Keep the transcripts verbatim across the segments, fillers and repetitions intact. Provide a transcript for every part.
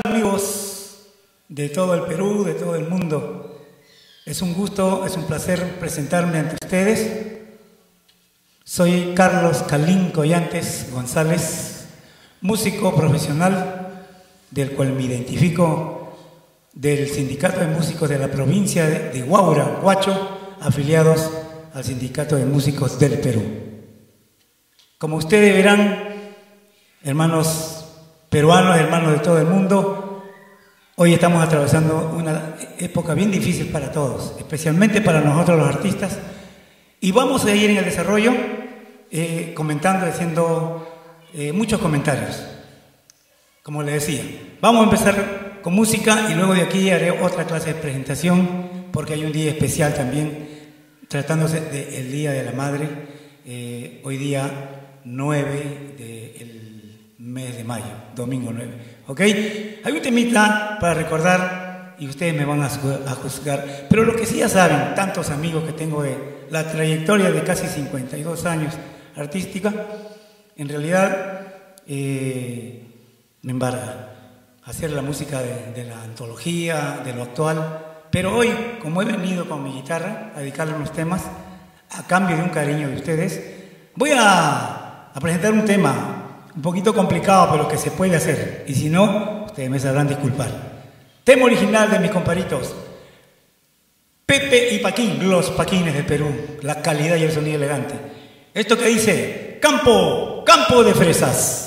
Amigos de todo el Perú, de todo el mundo, es un gusto, es un placer presentarme ante ustedes. Soy Carlos Calín Collantes González, músico profesional, del cual me identifico del Sindicato de Músicos de la provincia de Huaura, Huacho, afiliados al Sindicato de Músicos del Perú. Como ustedes verán, hermanos peruanos, hermanos de todo el mundo, hoy estamos atravesando una época bien difícil para todos, especialmente para nosotros los artistas, y vamos a ir en el desarrollo eh, comentando, haciendo eh, muchos comentarios. Como les decía, vamos a empezar con música y luego de aquí haré otra clase de presentación porque hay un día especial también, tratándose del Día de la Madre, eh, hoy día nueve del mes de mayo, domingo nueve, ¿ok? Hay un temita para recordar y ustedes me van a juzgar, pero lo que sí ya saben, tantos amigos que tengo de la trayectoria de casi cincuenta y dos años artística, en realidad eh, me embarga hacer la música de, de la antología, de lo actual, pero hoy, como he venido con mi guitarra a dedicarle unos temas, a cambio de un cariño de ustedes, voy a, a presentar un tema un poquito complicado, pero que se puede hacer, y si no, ustedes me sabrán disculpar. Tema original de mis comparitos Pepe y Paquín, los Paquines del Perú, la calidad y el sonido elegante. Esto que dice: Campo, campo de fresas.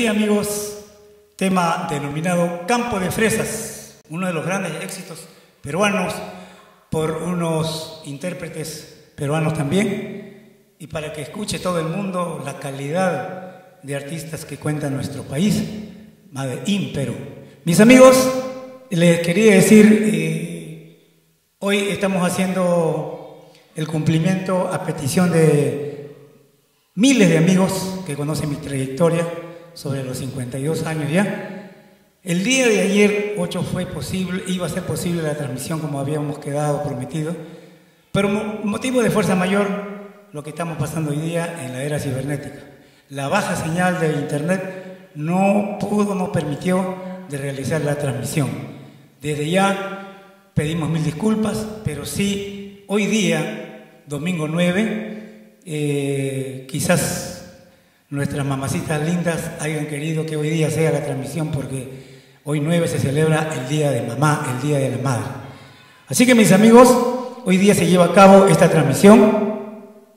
así, amigos, tema denominado Campo de Fresas, uno de los grandes éxitos peruanos por unos intérpretes peruanos también, y para que escuche todo el mundo la calidad de artistas que cuenta nuestro país, Made in Perú. Mis amigos, les quería decir, eh, hoy estamos haciendo el cumplimiento a petición de miles de amigos que conocen mi trayectoria, sobre los cincuenta y dos años ya. El día de ayer, ocho, fue posible, iba a ser posible la transmisión como habíamos quedado prometido, pero motivo de fuerza mayor, lo que estamos pasando hoy día en la era cibernética. La baja señal de internet no pudo, no permitió de realizar la transmisión. Desde ya pedimos mil disculpas, pero sí, hoy día, domingo nueve, eh, quizás nuestras mamacitas lindas hayan querido que hoy día sea la transmisión, porque hoy nueve se celebra el Día de Mamá, el Día de la Madre. Así que, mis amigos, hoy día se lleva a cabo esta transmisión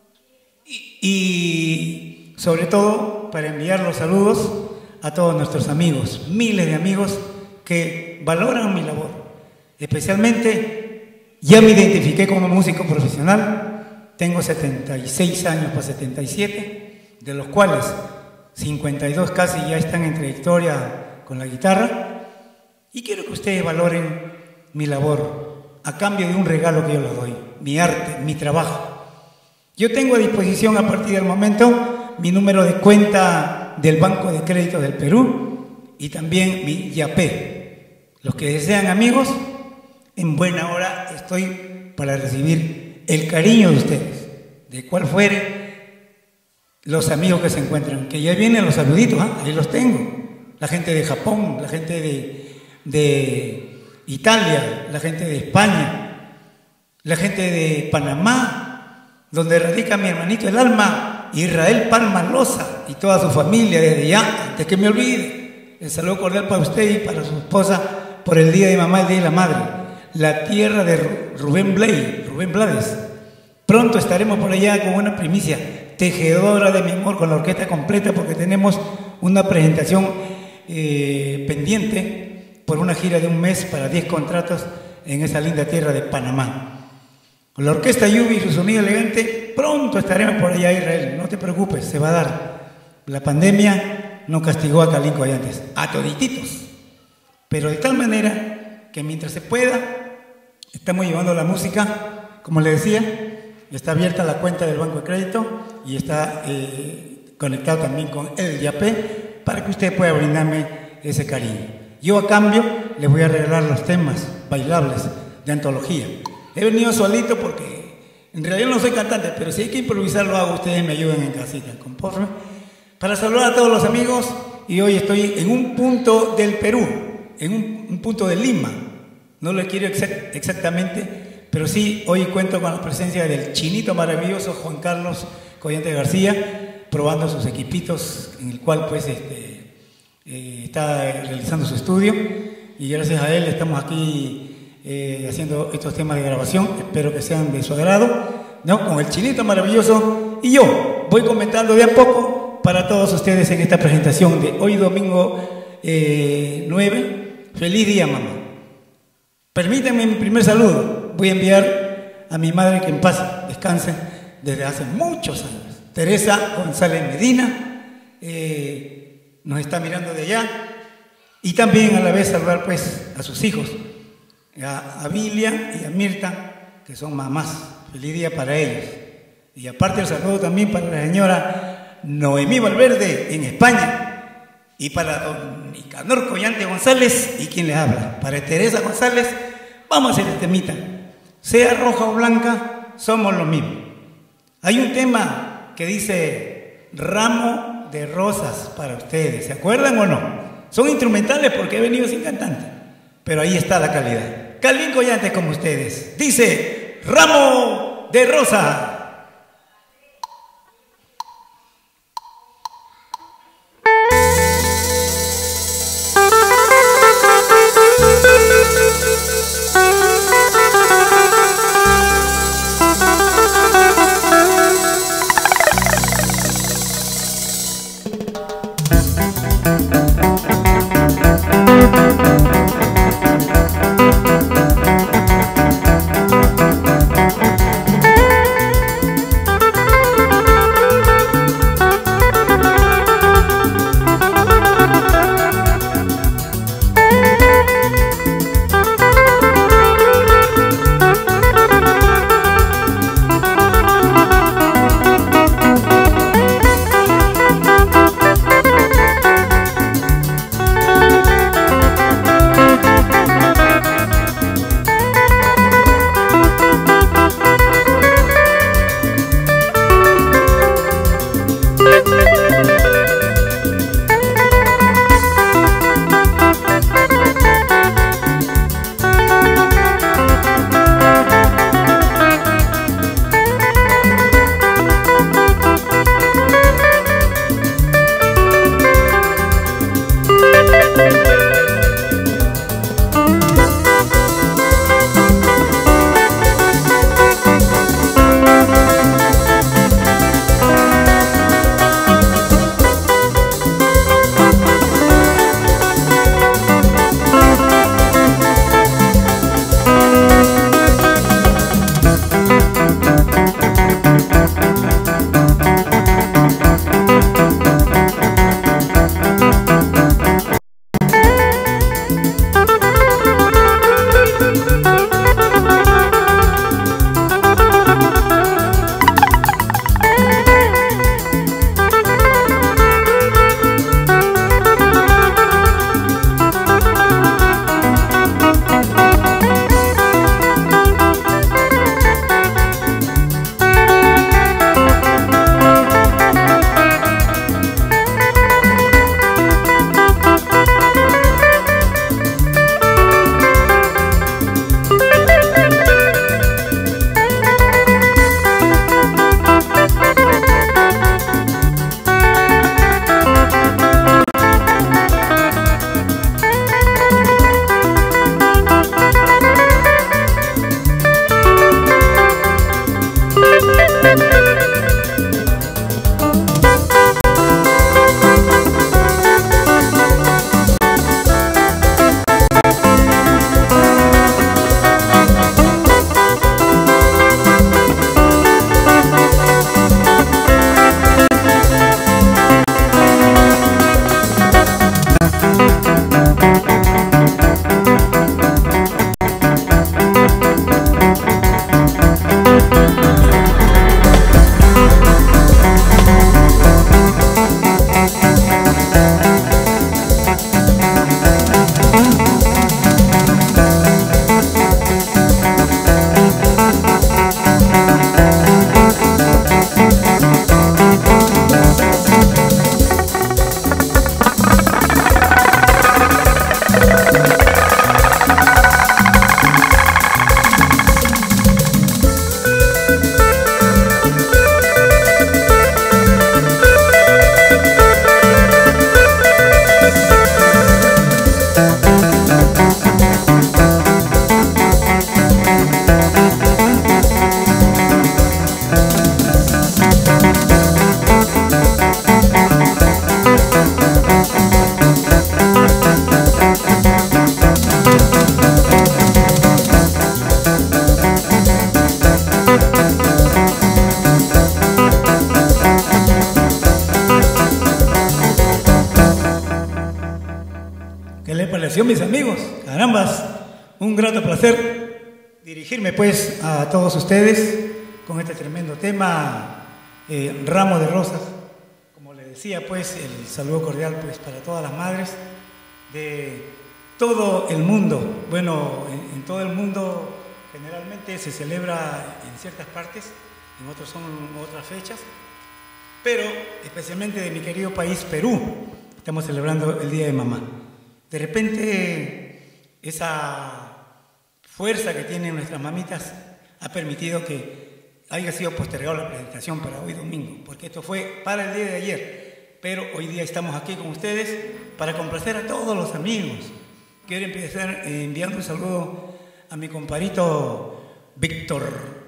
y, y sobre todo para enviar los saludos a todos nuestros amigos, miles de amigos que valoran mi labor. Especialmente, ya me identifiqué como músico profesional, tengo setenta y seis años para setenta y siete, de los cuales cincuenta y dos casi ya están en trayectoria con la guitarra, y quiero que ustedes valoren mi labor a cambio de un regalo que yo les doy, mi arte, mi trabajo. Yo tengo a disposición a partir del momento mi número de cuenta del Banco de Crédito del Perú y también mi YAPE. Los que desean, amigos, en buena hora estoy para recibir el cariño de ustedes, de cual fuere los amigos que se encuentran, que ya vienen los saluditos, ¿eh? Ahí los tengo. La gente de Japón, la gente de, de Italia, la gente de España, la gente de Panamá, donde radica mi hermanito el alma, Israel Palma Loza, y toda su familia desde ya, antes que me olvide. El saludo cordial para usted y para su esposa por el Día de Mamá y el Día de la Madre. La tierra de Rubén Blades, Rubén Blades. Pronto estaremos por allá con una primicia, Tejedora de mi amor, con la orquesta completa, porque tenemos una presentación eh, pendiente por una gira de un mes para diez contratos en esa linda tierra de Panamá. Con la orquesta Yubi y su sonido elegante, pronto estaremos por allá, Israel. No te preocupes, se va a dar. La pandemia no castigó a Calinco Allantes, a todititos, pero de tal manera que mientras se pueda, estamos llevando la música, como les decía. Está abierta la cuenta del Banco de Crédito y está eh, conectado también con el YAPE para que usted pueda brindarme ese cariño. Yo, a cambio, les voy a regalar los temas bailables de antología. He venido solito porque en realidad no soy cantante, pero si hay que improvisar lo hago, ustedes me ayudan en casita, compórme, para saludar a todos los amigos. Y hoy estoy en un punto del Perú, en un, un punto de Lima. No lo quiero exact, exactamente, pero sí, hoy cuento con la presencia del chinito maravilloso Juan Carlos Collante García, probando sus equipitos, en el cual pues este, eh, está realizando su estudio, y gracias a él estamos aquí eh, haciendo estos temas de grabación. Espero que sean de su agrado, ¿no? Con el chinito maravilloso, y yo voy comentando de a poco para todos ustedes en esta presentación de hoy domingo eh, nueve. Feliz día, mamá. Permítanme mi primer saludo. Voy a enviar a mi madre, que en paz descanse, desde hace muchos años. Teresa González Medina, eh, nos está mirando de allá. Y también a la vez saludar pues a sus hijos, a Avilia y a Mirta, que son mamás. Feliz día para ellos. Y aparte el saludo también para la señora Noemí Valverde en España. Y para don Nicanor Collante González, y quien les habla, para Teresa González, vamos a hacer este temita. Sea roja o blanca, somos lo mismo. Hay un tema que dice ramo de rosas para ustedes, ¿se acuerdan o no? Son instrumentales porque he venido sin cantante, pero ahí está la calidad. Calinco Allantes como ustedes. Dice ramo de rosa. presentación, mis amigos. Carambas, un grato placer dirigirme pues a todos ustedes con este tremendo tema, eh, Ramo de Rosas. Como les decía, pues el saludo cordial pues para todas las madres de todo el mundo. Bueno, en, en todo el mundo generalmente se celebra en ciertas partes, en otros son otras fechas, pero especialmente de mi querido país, Perú, estamos celebrando el Día de Mamá. De repente, esa fuerza que tienen nuestras mamitas ha permitido que haya sido postergada la presentación para hoy domingo, porque esto fue para el día de ayer, pero hoy día estamos aquí con ustedes para complacer a todos los amigos. Quiero empezar enviando un saludo a mi compadrito Víctor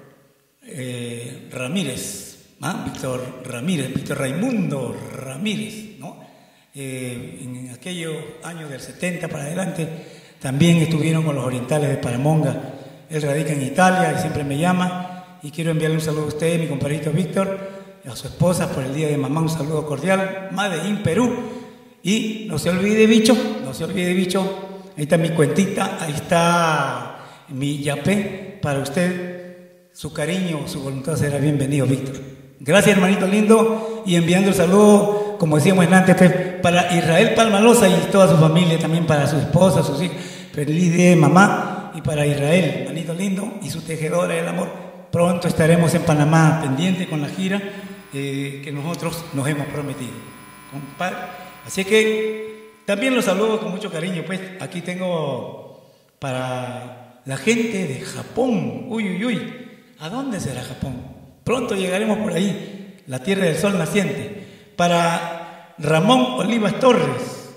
eh, Ramírez, ¿ah? Víctor Ramírez, Víctor Raimundo Ramírez, ¿no? Eh, en aquellos años del setenta para adelante también estuvieron con los orientales de Paramonga. Él radica en Italia y siempre me llama, y quiero enviarle un saludo a usted, mi compadrito Víctor, a su esposa por el Día de Mamá, un saludo cordial, Made in Perú. Y no se olvide, bicho, no se olvide, bicho, ahí está mi cuentita, ahí está mi yapé para usted. Su cariño, su voluntad será bienvenido, Víctor. Gracias, hermanito lindo, y enviando el saludo, como decíamos antes, para Israel Palmalosa y toda su familia, también para su esposa, sus hijos. Feliz Día de Mamá, y para Israel, hermanito lindo, y su tejedora del amor. Pronto estaremos en Panamá, pendiente con la gira eh, que nosotros nos hemos prometido, compadre. Así que también los saludo con mucho cariño, pues aquí tengo para la gente de Japón. Uy, uy, uy, ¿a dónde será Japón? Pronto llegaremos por ahí, la tierra del sol naciente. Para Ramón Olivas Torres,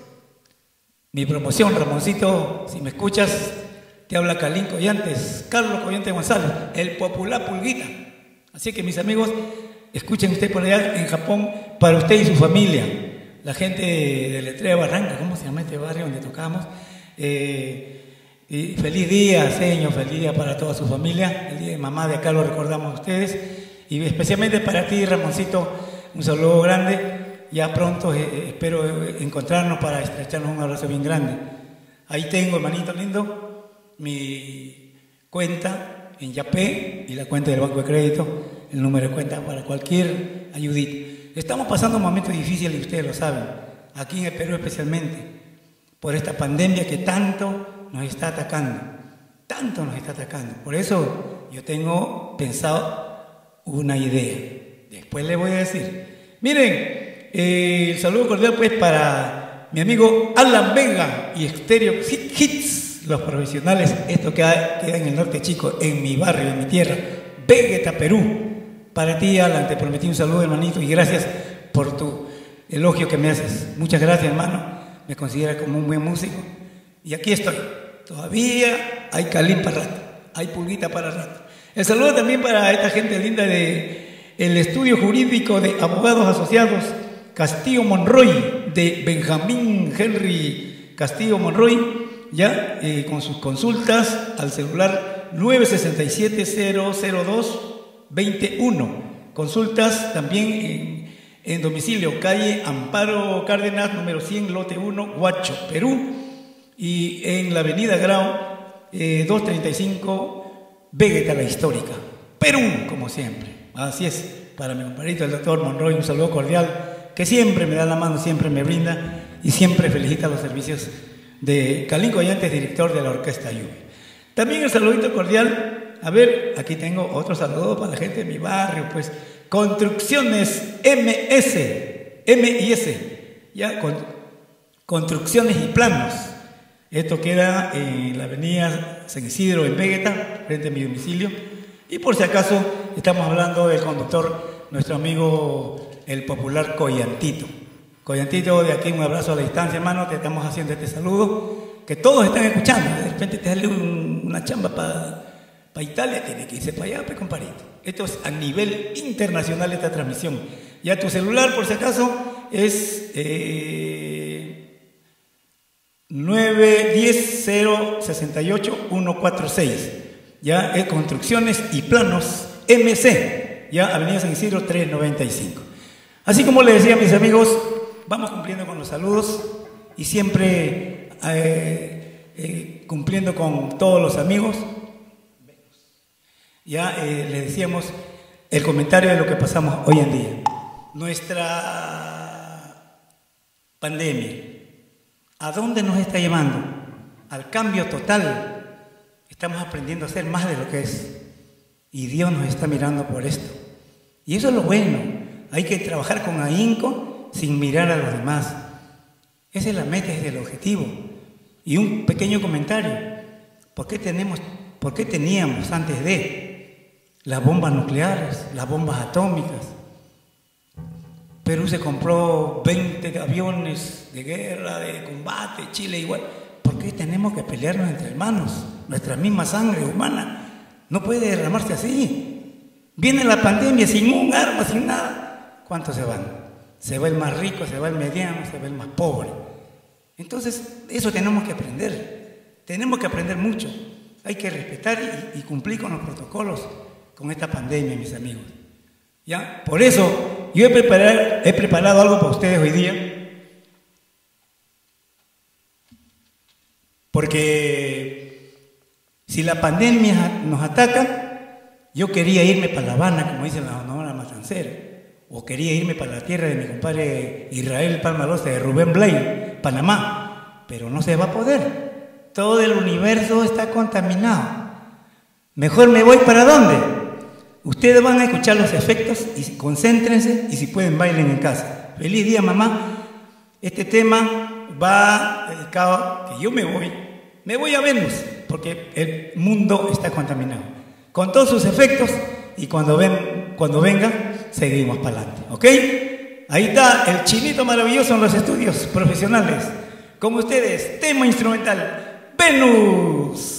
mi promoción, Ramoncito, si me escuchas, te habla Calín Collantes, Carlos Collantes González, el popular Pulguita. Así que mis amigos, escuchen usted por allá en Japón, para usted y su familia, la gente de Letrea Barranca, ¿cómo se llama este barrio donde tocamos? Eh, y feliz día, señor, feliz día para toda su familia. El Día de Mamá de acá lo recordamos a ustedes, y especialmente para ti, Ramoncito, un saludo grande. Ya pronto eh, espero encontrarnos para estrecharnos un abrazo bien grande. Ahí tengo, hermanito lindo, mi cuenta en Yapé y la cuenta del Banco de Crédito, el número de cuenta para cualquier ayudita. Estamos pasando momentos difíciles, y ustedes lo saben, aquí en el Perú especialmente, por esta pandemia que tanto nos está atacando, tanto nos está atacando. Por eso yo tengo pensado una idea, después les voy a decir. Miren, Eh, el saludo cordial pues para mi amigo Alan Vega y Estéreo Hits, los profesionales. Esto queda, queda en el norte chico, en mi barrio, en mi tierra, Vegeta, Perú. Para ti, Alan, te prometí un saludo, hermanito, y gracias por tu elogio que me haces. Muchas gracias, hermano, me consideras como un buen músico, y aquí estoy. Todavía hay Calín para rato, hay Pulguita para rato. El saludo también para esta gente linda de el estudio jurídico de abogados asociados Castillo Monroy, de Benjamín Henry Castillo Monroy, ya eh, con sus consultas al celular nueve seis siete, cero cero dos, dos uno. Consultas también en, en domicilio, calle Amparo Cárdenas, número cien, lote uno, Huacho, Perú, y en la avenida Grau eh, doscientos treinta y cinco, Vegeta la Histórica, Perú, como siempre. Así es, para mi compadrito el doctor Monroy, un saludo cordial, que siempre me da la mano, siempre me brinda y siempre felicita los servicios de Calín Collantes, director de la Orquesta Lluvia. También el saludito cordial, a ver, aquí tengo otro saludo para la gente de mi barrio, pues, Construcciones M S, M y S, ya, con, Construcciones y Planos. Esto queda en la avenida San Isidro, en Vegeta, frente a mi domicilio. Y por si acaso, estamos hablando del conductor, nuestro amigo el popular Collantito. Collantito, de aquí un abrazo a la distancia, hermano, te estamos haciendo este saludo, que todos están escuchando. De repente te sale un, una chamba para pa Italia, tiene que irse para allá, pues, compadrito. Esto es a nivel internacional esta transmisión. Ya tu celular, por si acaso, es eh, nueve uno cero, cero seis ocho, uno cuatro seis. Ya es Construcciones y Planos M C, ya Avenida San Isidro trescientos noventa y cinco. Así como les decía, mis amigos, vamos cumpliendo con los saludos y siempre eh, eh, cumpliendo con todos los amigos. Ya eh, le decíamos el comentario de lo que pasamos hoy en día. Nuestra pandemia, ¿a dónde nos está llevando? Al cambio total. Estamos aprendiendo a ser más de lo que es. Y Dios nos está mirando por esto. Y eso es lo bueno. Hay que trabajar con ahínco sin mirar a los demás. Esa es la meta, ese es el objetivo. Y un pequeño comentario. ¿Por qué tenemos, por qué teníamos antes de las bombas nucleares, las bombas atómicas? Perú se compró veinte aviones de guerra, de combate, Chile igual. ¿Por qué tenemos que pelearnos entre hermanos? Nuestra misma sangre humana no puede derramarse así. Viene la pandemia sin un arma, sin nada. ¿Cuántos se van? Se va el más rico, se va el mediano, se va el más pobre. Entonces, eso tenemos que aprender. Tenemos que aprender mucho. Hay que respetar y, y cumplir con los protocolos con esta pandemia, mis amigos. ¿Ya? Por eso, yo he preparado, he preparado algo para ustedes hoy día. Porque si la pandemia nos ataca, yo quería irme para La Habana, como dice la Sonora Matancera, o quería irme para la tierra de mi compadre Israel Palmarosa, de Rubén Blay, Panamá, pero no se va a poder. Todo el universo está contaminado. Mejor me voy ¿para dónde? Ustedes van a escuchar los efectos y concéntrense, y si pueden bailen en casa. Feliz día, mamá. Este tema va dedicado a que yo me voy, me voy a Venus, porque el mundo está contaminado, con todos sus efectos, y cuando, ven, cuando venga, seguimos para adelante, ¿ok? Ahí está el chinito maravilloso en los estudios profesionales. Con ustedes, tema instrumental, Venus.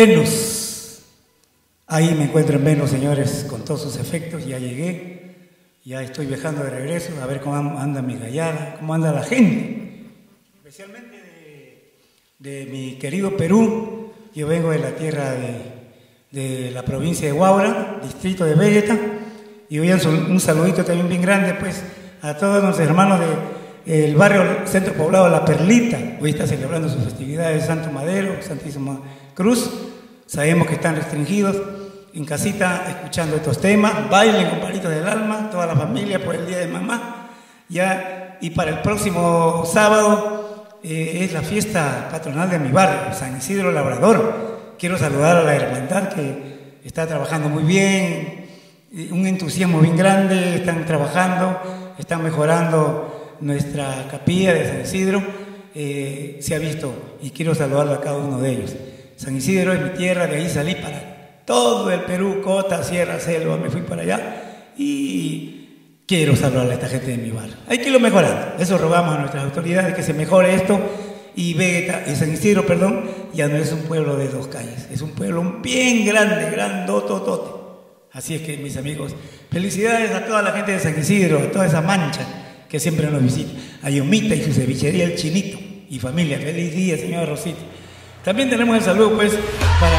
Venus. Ahí me encuentro en Venus, señores, con todos sus efectos. Ya llegué, ya estoy viajando de regreso, a ver cómo anda mi gallada, cómo anda la gente. Especialmente de, de mi querido Perú. Yo vengo de la tierra de, de la provincia de Huaura, distrito de Vegeta. Y hoy un saludito también bien grande, pues, a todos los hermanos del barrio Centro Poblado La Perlita. Hoy está celebrando sus festividades Santo Madero, Santísima Cruz. Sabemos que están restringidos en casita escuchando estos temas. Bailen, compadritos del alma, toda la familia por el Día de Mamá. Ya, y para el próximo sábado eh, es la fiesta patronal de mi barrio, San Isidro Labrador. Quiero saludar a la hermandad que está trabajando muy bien, un entusiasmo bien grande, están trabajando, están mejorando nuestra capilla de San Isidro, eh, se ha visto, y quiero saludarlo a cada uno de ellos. San Isidro es mi tierra, de ahí salí para todo el Perú, Cota, Sierra, Selva, me fui para allá y quiero saludar a esta gente de mi barrio. Hay que irlo mejorando, eso rogamos a nuestras autoridades que se mejore esto. Y Vegeta, y San Isidro, perdón, ya no es un pueblo de dos calles, es un pueblo bien grande, grandototote. Así es que, mis amigos, felicidades a toda la gente de San Isidro, a toda esa mancha que siempre nos visita, a Yomita y su cevichería El Chinito y familia. Feliz día, señora Rosita. También tenemos el saludo, pues, para,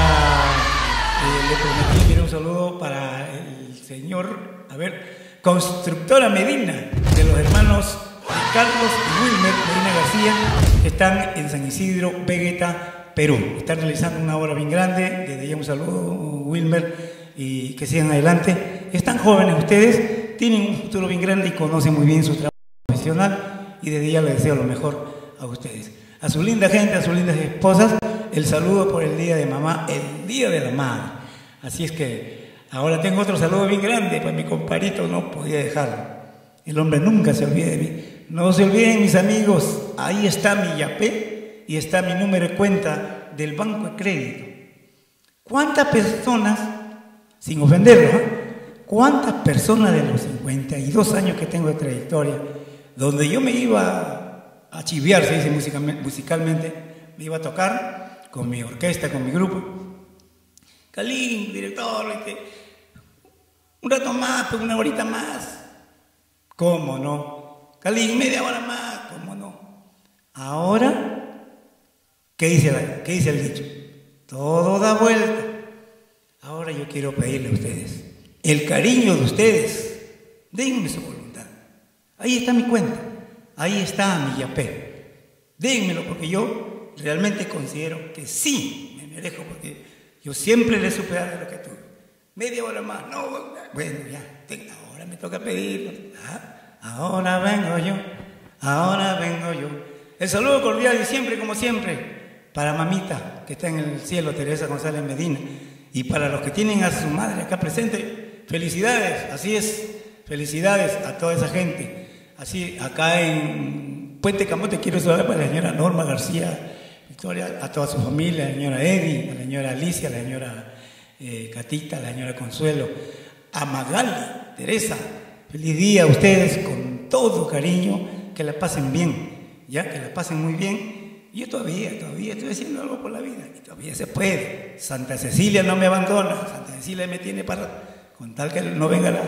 eh, le prometí que era un saludo para el señor, a ver, Constructora Medina, de los hermanos Carlos y Wilmer Medina García, que están en San Isidro, Vegeta, Perú. Están realizando una obra bien grande, desde ya un saludo, Wilmer, y que sigan adelante. Están jóvenes ustedes, tienen un futuro bien grande y conocen muy bien su trabajo profesional, y desde ya les deseo lo mejor a ustedes. A su linda gente, a sus lindas esposas, el saludo por el Día de Mamá, el Día de la Madre. Así es que ahora tengo otro saludo bien grande para mi compadrito, no podía dejarlo. El hombre nunca se olvide de mí. No se olviden, mis amigos, ahí está mi yapé y está mi número de cuenta del Banco de Crédito. ¿Cuántas personas, sin ofenderlo, ¿eh? cuántas personas de los cincuenta y dos años que tengo de trayectoria, donde yo me iba a chiviar, se dice musicalmente, me iba a tocar con mi orquesta, con mi grupo? Calín, director, un rato más, pues una horita más. ¿Cómo no? Calín, media hora más, ¿cómo no? Ahora, ¿qué dice, la, ¿qué dice el dicho? Todo da vuelta. Ahora yo quiero pedirle a ustedes el cariño de ustedes. Denme su voluntad. Ahí está mi cuenta. Ahí está mi yapé. Dénmelo, porque yo realmente considero que sí me merezco, porque yo siempre le supe dar lo que tuve. Media hora más, no, bueno, ya, ahora me toca pedirlo. ¿Ah? Ahora vengo yo, ahora vengo yo. El saludo cordial y siempre, como siempre, para mamita, que está en el cielo, Teresa González Medina. Y para los que tienen a su madre acá presente, felicidades, así es, felicidades a toda esa gente. Así, acá en Puente Camote quiero saludar para la señora Norma García Victoria, a toda su familia, a la señora Eddie, a la señora Alicia, a la señora eh, Catita, a la señora Consuelo, a Magali, Teresa. Feliz día a ustedes, con todo cariño, que la pasen bien, ya que la pasen muy bien. Yo todavía, todavía estoy haciendo algo por la vida, y todavía se puede. Santa Cecilia no me abandona, Santa Cecilia me tiene para, con tal que no venga la...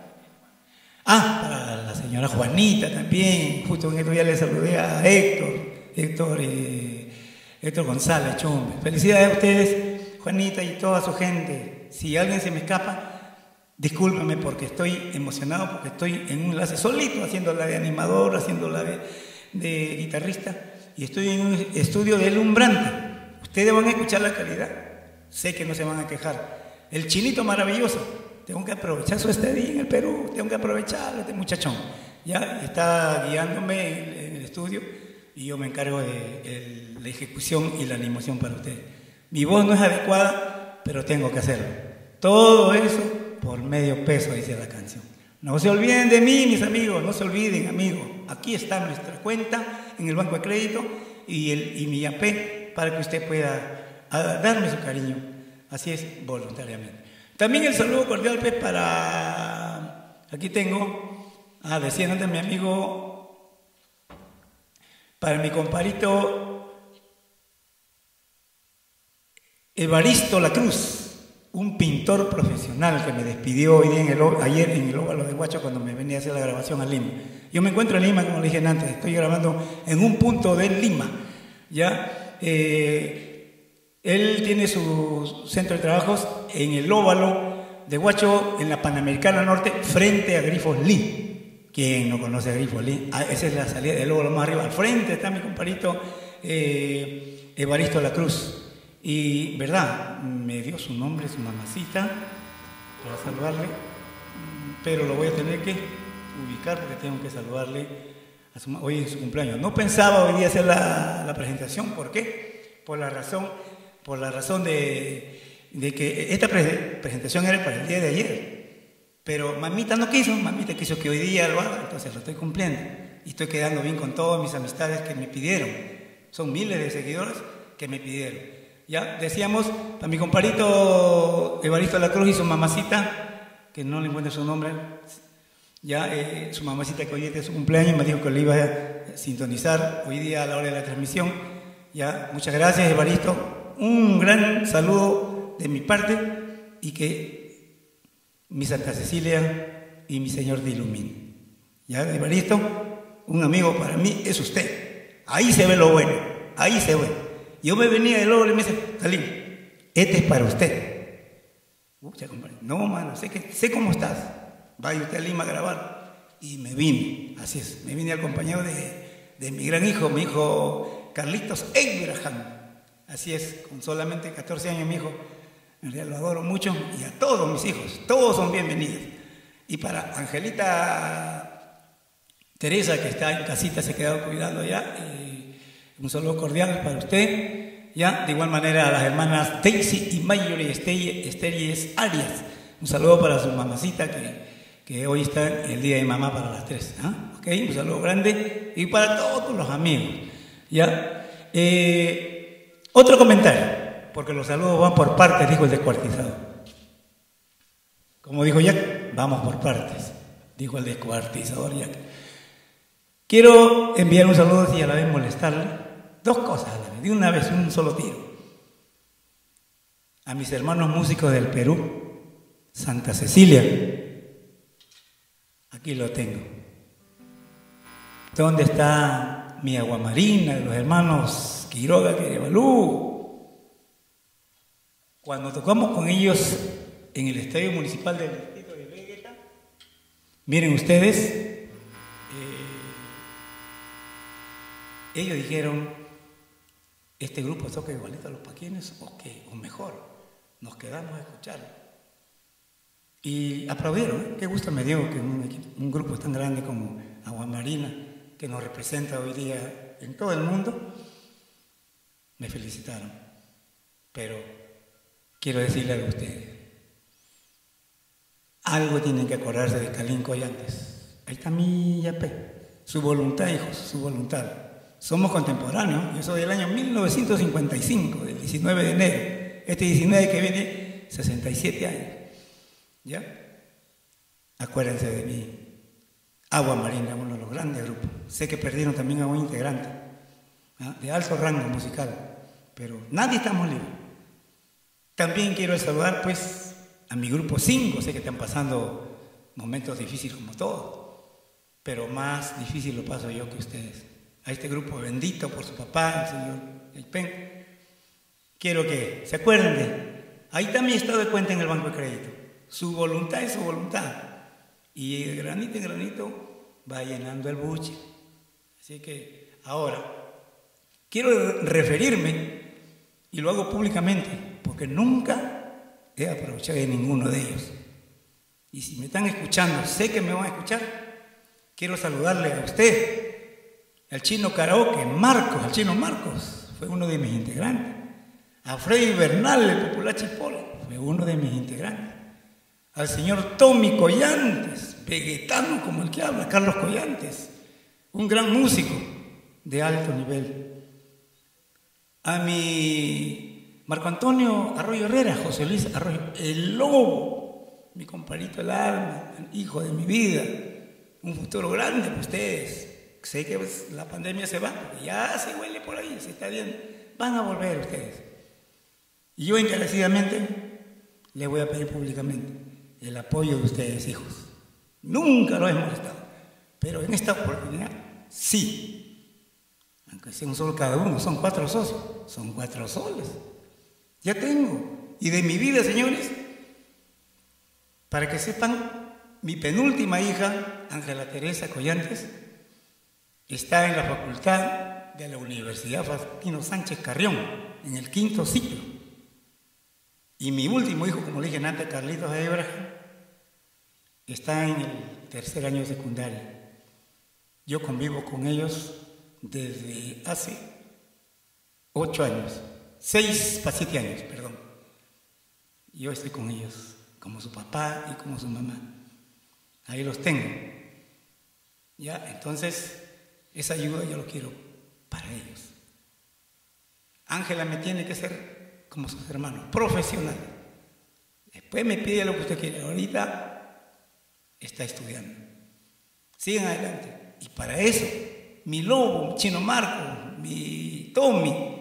Ah, para la señora Juanita también, justo en estos días le saludé a Héctor, Héctor, eh, Héctor González Chumbe. Felicidades a ustedes, Juanita y toda su gente. Si alguien se me escapa, discúlpame, porque estoy emocionado, porque estoy en un enlace solito, haciendo la de animador, haciendo la de, de guitarrista, y estoy en un estudio de alumbrante. Ustedes van a escuchar la calidad, sé que no se van a quejar. El Chinito maravilloso, tengo que aprovechar su estadía en el Perú, tengo que aprovecharlo, este muchachón. Ya está guiándome en, en el estudio, y yo me encargo de, de la ejecución y la animación para ustedes. Mi voz no es adecuada, pero tengo que hacerlo. Todo eso por medio peso, dice la canción. No se olviden de mí, mis amigos, no se olviden, amigos. Aquí está nuestra cuenta en el Banco de Crédito y, el, y mi yapé para que usted pueda a, darme su cariño. Así es, voluntariamente. También el saludo cordial, pues, para... Aquí tengo, ah, decía antes mi amigo, para mi compadrito Evaristo La Cruz, un pintor profesional que me despidió hoy día en el, ayer en el Óvalo de Huacho cuando me venía a hacer la grabación a Lima. Yo me encuentro en Lima, como le dije antes, estoy grabando en un punto de Lima. ¿Ya? Eh, él tiene su centro de trabajos en el Óvalo de Huacho, en la Panamericana Norte, frente a Grifos Lee. ¿Quién no conoce a Grifos Lee? Ah, esa es la salida del Óvalo más arriba. Al frente está mi compadrito eh, Evaristo La Cruz. Y, ¿verdad? Me dio su nombre, su mamacita, para saludarle, pero lo voy a tener que ubicar porque tengo que saludarle a su, hoy es su cumpleaños. No pensaba hoy día hacer la, la presentación, ¿por qué? Por la razón, por la razón de, de que esta pre presentación era para el día de ayer, pero mamita no quiso, mamita quiso que hoy día lo haga, entonces lo estoy cumpliendo y estoy quedando bien con todas mis amistades que me pidieron. Son miles de seguidores que me pidieron. Ya decíamos, a mi compadrito Evaristo La Cruz y su mamacita, que no le encuentro su nombre, ya eh, su mamacita que hoy día es su cumpleaños, me dijo que lo iba a sintonizar hoy día a la hora de la transmisión. Ya, muchas gracias Evaristo, un gran saludo de mi parte y que mi Santa Cecilia y mi Señor te ilumine. Ya, Evaristo, un amigo para mí es usted, ahí se ve lo bueno, ahí se ve. Yo me venía del Óvalo y me dice, Calín, este es para usted. Ucha, compadre, no, mano, sé, que, sé cómo estás. Vaya usted a Lima a grabar. Y me vine, así es, me vine acompañado de, de mi gran hijo, mi hijo Carlitos Abraham. Así es, con solamente catorce años mi hijo, en realidad lo adoro mucho, y a todos mis hijos, todos son bienvenidos. Y para Angelita Teresa, que está en casita, se ha quedado cuidando allá, eh, un saludo cordial para usted, ya, de igual manera a las hermanas Daisy y Mayori Esterias Arias, un saludo para su mamacita que, que hoy está en el día de mamá para las tres, ¿eh? Okay, un saludo grande y para todos los amigos, ya. Eh, otro comentario, porque los saludos van por partes, dijo el descuartizado. Como dijo Jack, vamos por partes, dijo el descuartizador Jack. Quiero enviar un saludo y a la vez molestarle. Dos cosas a la vez, de una vez, un solo tiro. A mis hermanos músicos del Perú, Santa Cecilia. Aquí lo tengo. ¿Dónde está mi aguamarina, los hermanos Quiroga, Querevalú? Cuando tocamos con ellos en el Estadio Municipal del Distrito de Vegeta, miren ustedes, eh, ellos dijeron, este grupo toca igualito a los paquines, o qué, o mejor, nos quedamos a escucharlo. Y aplaudieron, ¿eh? Qué gusto me dio que un, un grupo tan grande como Aguamarina, que nos representa hoy día en todo el mundo, me felicitaron. Pero quiero decirle a ustedes, algo tienen que acordarse de Calín Collantes. Ahí está mi yapé, su voluntad, hijos, su voluntad. Somos contemporáneos, yo soy del año mil novecientos cincuenta y cinco, del diecinueve de enero. Este diecinueve que viene, sesenta y siete años. ¿Ya? Acuérdense de mí. Aguamarina, uno de los grandes grupos. Sé que perdieron también a un integrante, ¿ah? De alto rango musical, pero nadie estamos libres. También quiero saludar, pues, a mi grupo cinco. Sé que están pasando momentos difíciles como todos, pero más difícil lo paso yo que ustedes. A este grupo bendito por su papá, el señor Eipen, quiero que se acuerden de, ahí está mi estado de cuenta en el Banco de Crédito, su voluntad es su voluntad, y de granito en granito va llenando el buche. Así que ahora, quiero referirme, y lo hago públicamente, porque nunca he aprovechado de ninguno de ellos. Y si me están escuchando, sé que me van a escuchar, quiero saludarle a usted, al Chino Karaoke, Marcos, al Chino Marcos, fue uno de mis integrantes. A Freddy Bernal, el popular Chipola, fue uno de mis integrantes. Al señor Tommy Collantes, vegetano como el que habla, Carlos Collantes, un gran músico de alto nivel. A mi Marco Antonio Arroyo Herrera, José Luis Arroyo, el lobo, mi compadrito el alma, el hijo de mi vida, un futuro grande para ustedes. Sé que pues, la pandemia se va, ya se huele por ahí, se está viendo. Van a volver ustedes. Y yo encarecidamente les voy a pedir públicamente el apoyo de ustedes, hijos. Nunca lo he molestado, pero en esta oportunidad sí. Aunque sea un sol cada uno, son cuatro socios, son cuatro soles. Ya tengo. Y de mi vida, señores, para que sepan, mi penúltima hija, Ángela Teresa Collantes, está en la facultad de la Universidad Faustino Sánchez Carrión, en el quinto ciclo. Y mi último hijo, como le dije antes, Carlitos Abraham, está en el tercer año de secundaria. Yo convivo con ellos desde hace ocho años, seis para siete años, perdón. Yo estoy con ellos como su papá y como su mamá. Ahí los tengo. Ya, entonces, esa ayuda yo lo quiero para ellos. Ángela me tiene que ser como sus hermanos, profesional. Después me pide lo que usted quiere. Ahorita está estudiando. Sigan adelante. Y para eso, mi Lobo, mi Chino Marco, mi Tommy,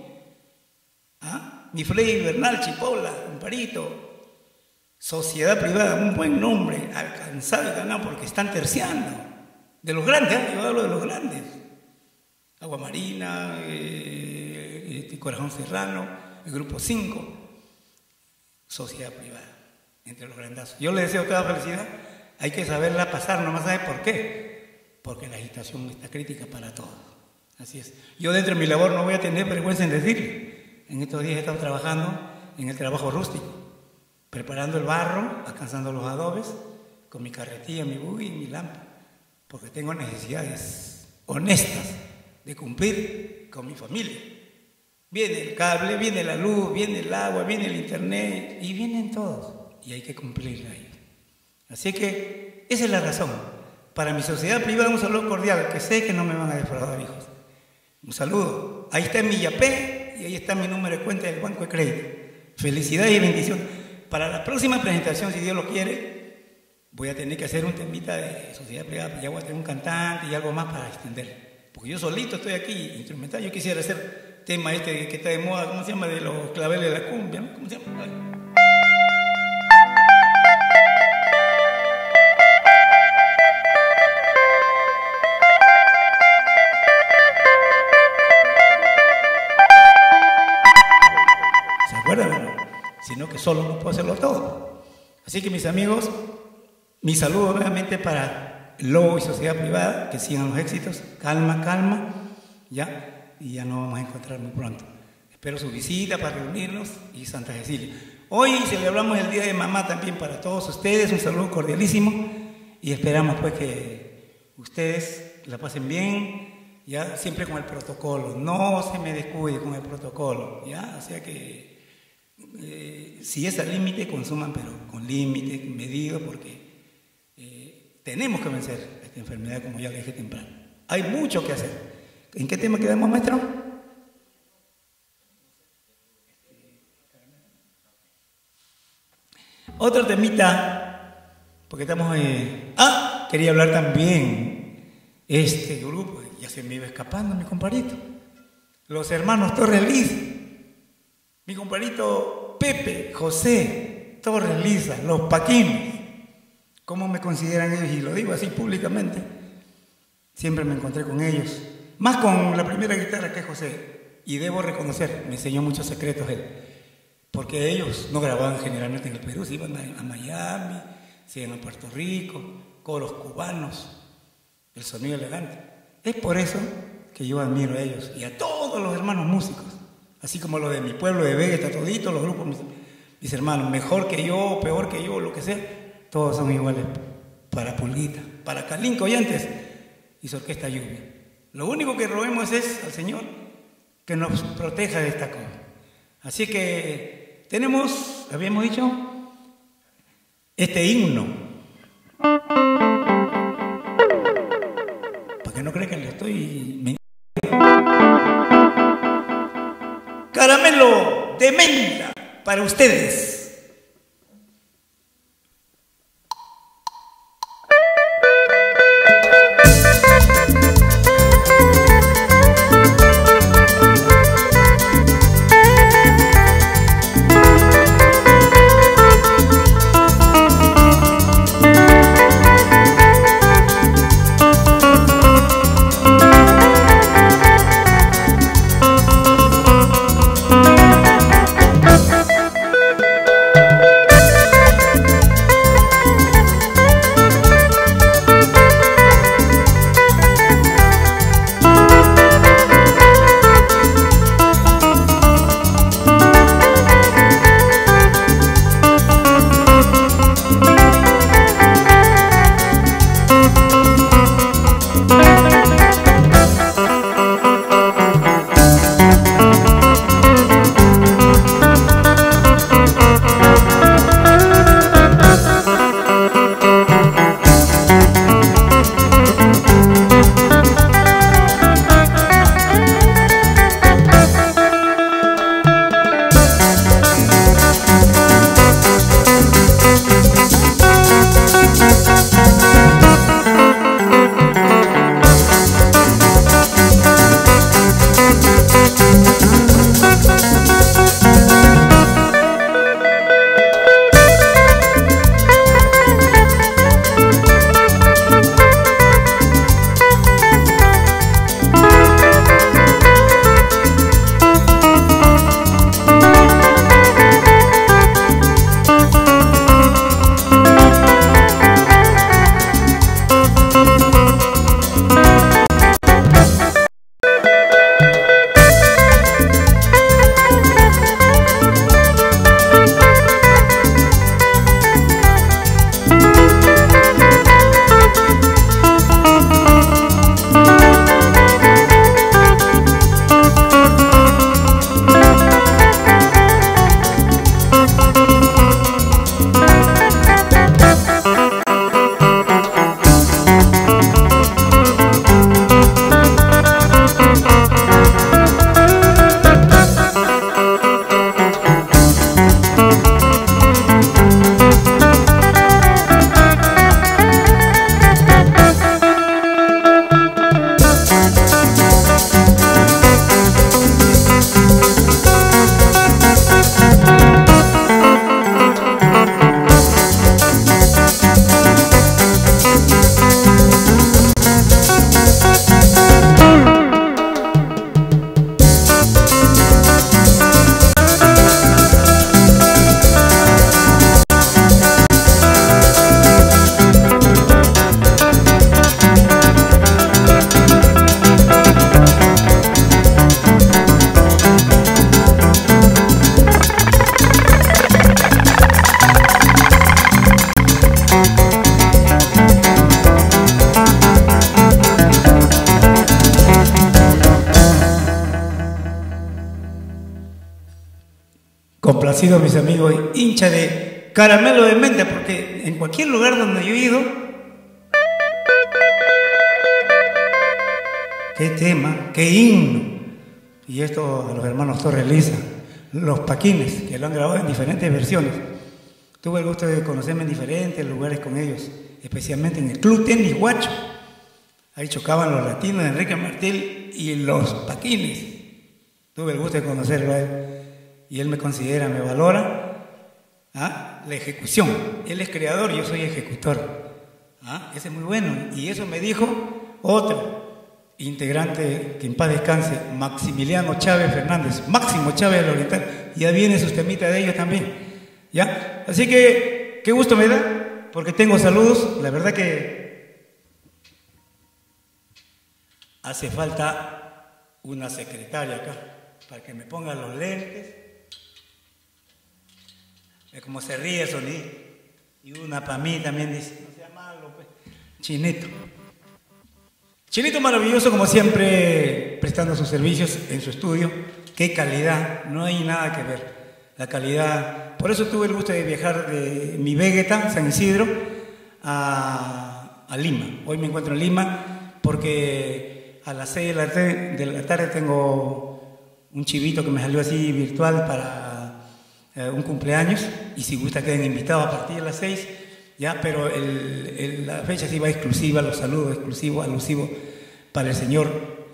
¿ah? mi Freddy Bernal, Chipola, Amparito, sociedad privada, un buen nombre, alcanzado y ganado porque están terciando. De los grandes, ¿eh? Yo hablo de los grandes. Agua Marina, eh, este Corazón Serrano, el Grupo cinco, sociedad privada, entre los grandazos. Yo les deseo toda felicidad, hay que saberla pasar, no más sabe por qué, porque la agitación está crítica para todos. Así es. Yo dentro de mi labor no voy a tener vergüenza en decirle, en estos días he estado trabajando en el trabajo rústico, preparando el barro, alcanzando los adobes, con mi carretilla, mi buggy y mi lámpara, porque tengo necesidades honestas de cumplir con mi familia. Viene el cable, viene la luz, viene el agua, viene el internet, y vienen todos, y hay que cumplirla ahí. Así que esa es la razón. Para mi sociedad privada, un saludo cordial, que sé que no me van a defraudar, hijos. Un saludo. Ahí está mi yapé, y ahí está mi número de cuenta del Banco de Crédito. Felicidades y bendiciones. Para la próxima presentación, si Dios lo quiere, voy a tener que hacer un temita de sociedad privada, ya voy a tener un cantante y algo más para extender. Porque yo solito estoy aquí, instrumental, yo quisiera hacer tema este que está de moda, ¿cómo se llama? De los claveles de la cumbia, ¿no? ¿Cómo se llama? Ay. ¿Se acuerdan? Sino que solo no puedo hacerlo todo. Así que mis amigos, mi saludo nuevamente para Lobo y Sociedad Privada, que sigan los éxitos, calma, calma, ya, y ya nos vamos a encontrar muy pronto. Espero su visita para reunirnos y Santa Cecilia. Hoy celebramos el Día de Mamá también para todos ustedes, un saludo cordialísimo y esperamos pues que ustedes la pasen bien, ya, siempre con el protocolo, no se me descuide con el protocolo, ya, o sea que Eh, si es al límite, consuman, pero con límite, medido, porque eh, tenemos que vencer esta enfermedad, como ya le dije temprano. Hay mucho que hacer. ¿En qué tema quedamos, maestro? Otro temita, porque estamos... Eh, ah, quería hablar también, este grupo, ya se me iba escapando mi compadrito, los hermanos Torres Liz. Mi compadrito Pepe, José, Torres Lisa, los Paquines. ¿Cómo me consideran ellos? Y lo digo así públicamente. Siempre me encontré con ellos. Más con la primera guitarra que es José. Y debo reconocer, me enseñó muchos secretos él. Porque ellos no grababan generalmente en el Perú, se iban a, a Miami, se iban a Puerto Rico, coros cubanos, el sonido elegante. Es por eso que yo admiro a ellos y a todos los hermanos músicos. Así como lo de mi pueblo de Vega, está todito, los grupos, mis, mis hermanos, mejor que yo, peor que yo, lo que sea, todos son iguales para Pulguita, para Calín Collantes y su orquesta Lluvia. Lo único que roguemos es al Señor que nos proteja de esta cosa. Así que tenemos, habíamos dicho, este himno. Para que no crean que le estoy... Caramelo de menta para ustedes. Complacido, mis amigos, hincha de Caramelo de Menta, porque en cualquier lugar donde yo he ido, qué tema, qué himno. Y esto a los hermanos Torres Lisa, los Paquines, que lo han grabado en diferentes versiones. Tuve el gusto de conocerme en diferentes lugares con ellos, especialmente en el Club Tenis Huacho. Ahí chocaban los latinos, Enrique Martel y los Paquines. Tuve el gusto de conocerlo a él. Y él me considera, me valora, ¿ah? La ejecución. Él es creador, yo soy ejecutor. ¿Ah? Ese es muy bueno. Y eso me dijo otro integrante, que en paz descanse, Maximiliano Chávez Fernández, Máximo Chávez del Oriental. Ya viene sus temitas de ellos también. ¿Ya? Así que, qué gusto me da, porque tengo saludos. La verdad que hace falta una secretaria acá, para que me ponga los lentes. Es como se ríe Sony. Y una para mí también dice, no sea malo, pues. Chinito. Chinito maravilloso, como siempre, prestando sus servicios en su estudio. Qué calidad, no hay nada que ver. La calidad. Por eso tuve el gusto de viajar de mi Vegeta, San Isidro, a, a Lima. Hoy me encuentro en Lima porque a las seis de la, de la tarde tengo un chivito que me salió así virtual para eh, un cumpleaños, y si gusta queden invitados a partir de las seis, ya, pero el, el, la fecha sí va exclusiva, los saludos exclusivos, alusivos para el señor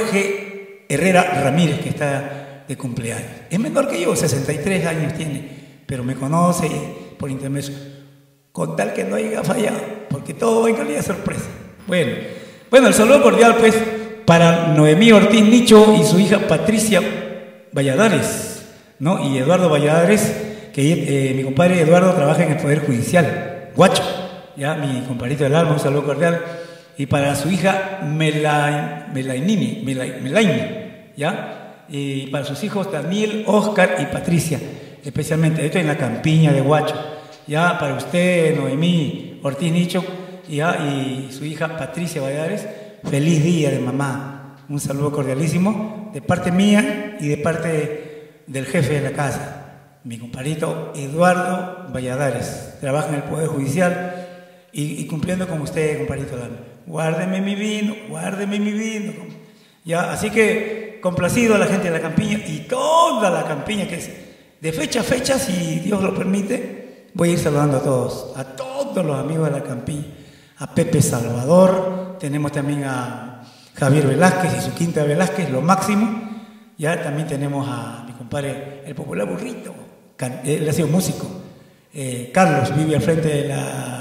Jorge Herrera Ramírez, que está de cumpleaños. Es menor que yo, sesenta y tres años tiene, pero me conoce por intermedio, con tal que no haya fallado, porque todo va en calidad de sorpresa. Bueno, bueno, el saludo cordial pues para Noemí Ortiz Nicho y su hija Patricia Valladares, ¿no? Y Eduardo Valladares, que eh, mi compadre Eduardo trabaja en el Poder Judicial, Huacho, ya, mi compadrito del alma, un saludo cordial. Y para su hija Mela, Melainini, Melaini, ya, y para sus hijos Daniel, Oscar y Patricia, especialmente, esto en la campiña de Huacho, ya, para usted, Noemí Ortiz Nicho, ya, y su hija Patricia Valladares, feliz día de mamá, un saludo cordialísimo, de parte mía y de parte del jefe de la casa, mi compadrito Eduardo Valladares, trabaja en el Poder Judicial y, y cumpliendo con usted, compadrito. Guárdeme mi vino, guárdeme mi vino. Ya, así que complacido a la gente de la campiña y toda la campiña, que es de fecha a fecha, si Dios lo permite, voy a ir saludando a todos, a todos los amigos de la campiña, a Pepe Salvador, tenemos también a Javier Velázquez y su quinta Velázquez, lo máximo. Ya también tenemos a mi compadre, el popular Burrito, él ha sido músico. Eh, Carlos vive al frente de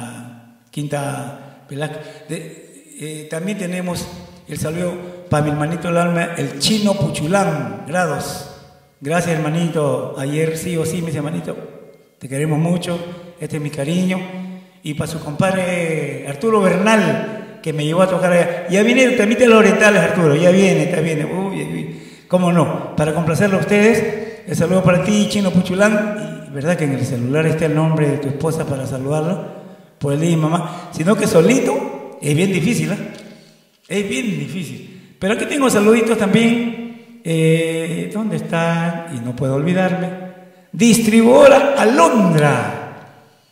la quinta Velázquez. De, eh, también tenemos el saludo para mi hermanito del alma, el Chino Puchulán, grados. Gracias, hermanito. Ayer sí o sí, mis hermanitos, te queremos mucho. Este es mi cariño. Y para su compadre Arturo Bernal, que me llevó a tocar allá. Ya viene el temita de los orientales, Arturo, ya viene, ya viene. Uy, uy. ¿Cómo no? Para complacerlo a ustedes, el saludo para ti, Chino Puchulán. Y verdad que en el celular está el nombre de tu esposa para saludarla, por el día de mamá. Sino que solito es bien difícil, ¿eh? Es bien difícil. Pero aquí tengo saluditos también. Eh, ¿Dónde está? Y no puedo olvidarme. Distribuidora Alondra,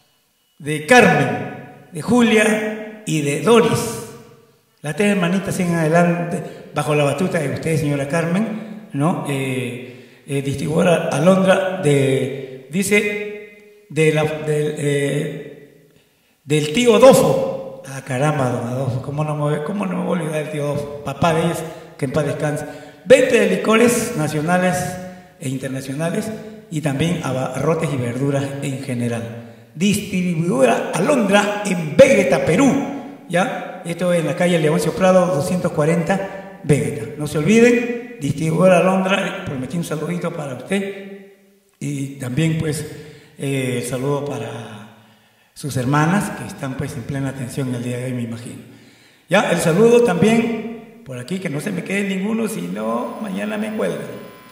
de Carmen, de Julia y de Doris. Las tres hermanitas siguen adelante bajo la batuta de usted, señora Carmen, ¿no? Eh, eh, distribuidora Alondra, de, dice, de la, de, eh, del tío Adolfo. Ah, caramba, don Adolfo, ¿cómo no me, cómo no me voy a olvidar del tío Adolfo? Papá de ellos, que en paz descanse. Venta de licores nacionales e internacionales y también abarrotes y verduras en general. Distribuidora Alondra en Vegeta, Perú, ¿ya? Esto es en la calle Leoncio Prado, doscientos cuarenta, Vegeta. No se olviden, distribuidora Alondra, prometí un saludito para usted. Y también, pues, eh, el saludo para sus hermanas, que están, pues, en plena atención el día de hoy, me imagino. Ya, el saludo también por aquí, que no se me quede ninguno, si no, mañana me cuelgan.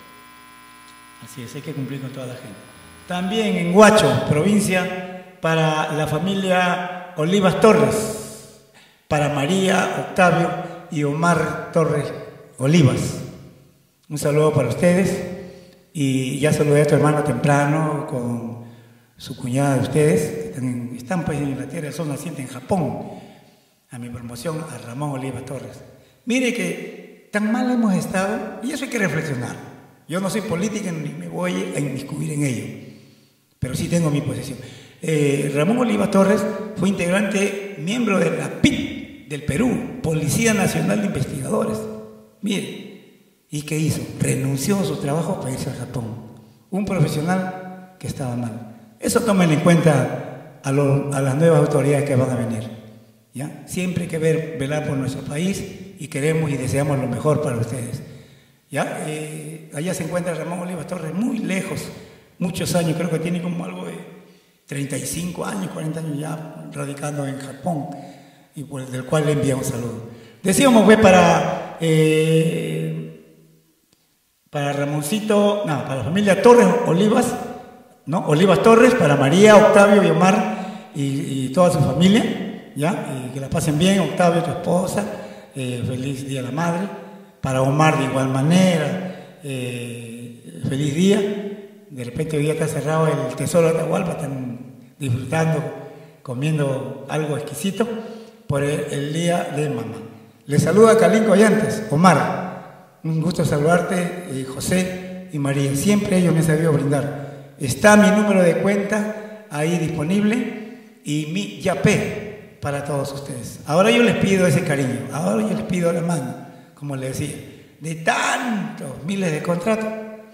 Así es, hay que cumplir con toda la gente. También en Huacho, provincia, para la familia Olivas Torres, para María, Octavio y Omar Torres Olivas. Un saludo para ustedes Y ya saludé a tu hermano temprano con su cuñada de ustedes, que están, están pues en Inglaterra, son nacientes en Japón, a mi promoción, a Ramón Oliva Torres. Mire que tan mal hemos estado, y eso hay que reflexionar. Yo no soy política ni me voy a inmiscuir en ello, pero sí tengo mi posición. Eh, Ramón Oliva Torres fue integrante, miembro de la P I C del Perú, Policía Nacional de Investigadores. Mire, ¿y qué hizo? Renunció a su trabajo para irse a Japón. Un profesional que estaba mal. Eso tómenlo en cuenta a, lo, a las nuevas autoridades que van a venir. ¿Ya? Siempre hay que ver, velar por nuestro país y queremos y deseamos lo mejor para ustedes. ¿Ya? Eh, allá se encuentra Ramón Oliva Torres, muy lejos, muchos años, creo que tiene como algo de treinta y cinco años, cuarenta años ya radicando en Japón, y por el del cual le enviamos un saludo. Decíamos, ve, para, eh, para Ramoncito, no, para la familia Torres Olivas, ¿no? Olivas Torres, para María, Octavio y Omar y, y toda su familia, ¿ya? Y que la pasen bien, Octavio, tu esposa, eh, feliz Día de la Madre. Para Omar de igual manera, eh, feliz día. De repente hoy día está cerrado el Tesoro de Atahualpa, están disfrutando, comiendo algo exquisito por el, el día de mamá. Les saluda Calinco Allantes, Omar. Un gusto saludarte, eh, José y María. Siempre ellos me han sabido brindar. Está mi número de cuenta ahí disponible y mi yapé para todos ustedes. Ahora yo les pido ese cariño, ahora yo les pido la mano. Como le decía, de tantos miles de contratos,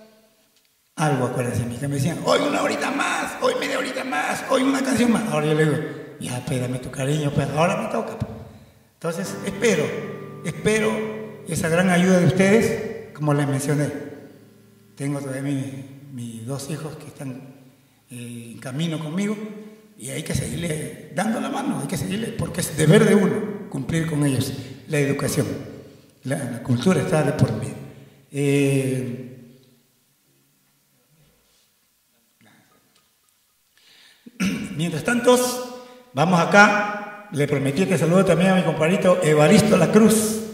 algo acuérdense, que me decían, hoy una horita más, hoy media horita más, hoy una canción más. Ahora yo le digo, ya, pégame tu cariño, pues ahora me toca. Entonces, espero, espero esa gran ayuda de ustedes, como les mencioné. Tengo todavía mis dos hijos que están eh, en camino conmigo y hay que seguirle dando la mano, hay que seguirle, porque es deber de uno cumplir con ellos la educación. La, la cultura está de por medio. Eh, mientras tanto, vamos acá. Le prometí que saludo también a mi compadrito Evaristo La Cruz.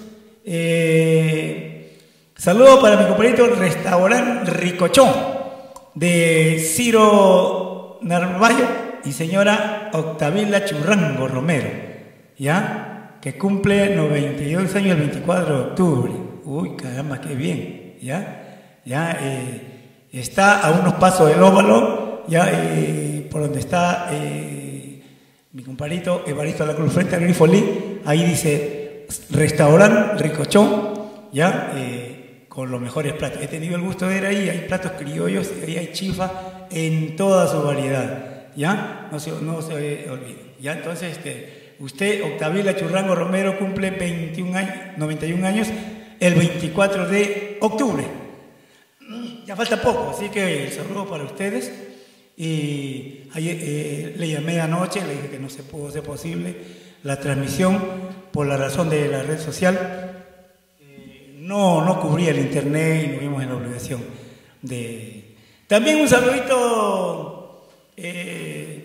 Eh, saludo para mi compadrito Restaurante Ricochón de Ciro Narvallo y señora Octavila Churrango Romero. ¿Ya? Que cumple noventa y dos años el veinticuatro de octubre. Uy, caramba, qué bien, ¿ya? Ya eh, está a unos pasos del óvalo, ya eh, por donde está eh, mi compadrito Evaristo La Cruz, frente al Grifo Lee, ahí dice Restaurante Ricochón, ya, eh, con los mejores platos. He tenido el gusto de ir ahí, hay platos criollos, ahí hay chifa en toda su variedad, ya, no se, no se olvide, ya, entonces, este... Usted, Octavila Churrango Romero, cumple veintiún años, noventa y un años el veinticuatro de octubre. Ya falta poco, así que el saludo para ustedes. Y ayer, eh, le llamé anoche, le dije que no se pudo hacer posible la transmisión por la razón de la red social. Eh, no, no cubría el internet y nos vimos en la obligación de... También un saludito... Eh,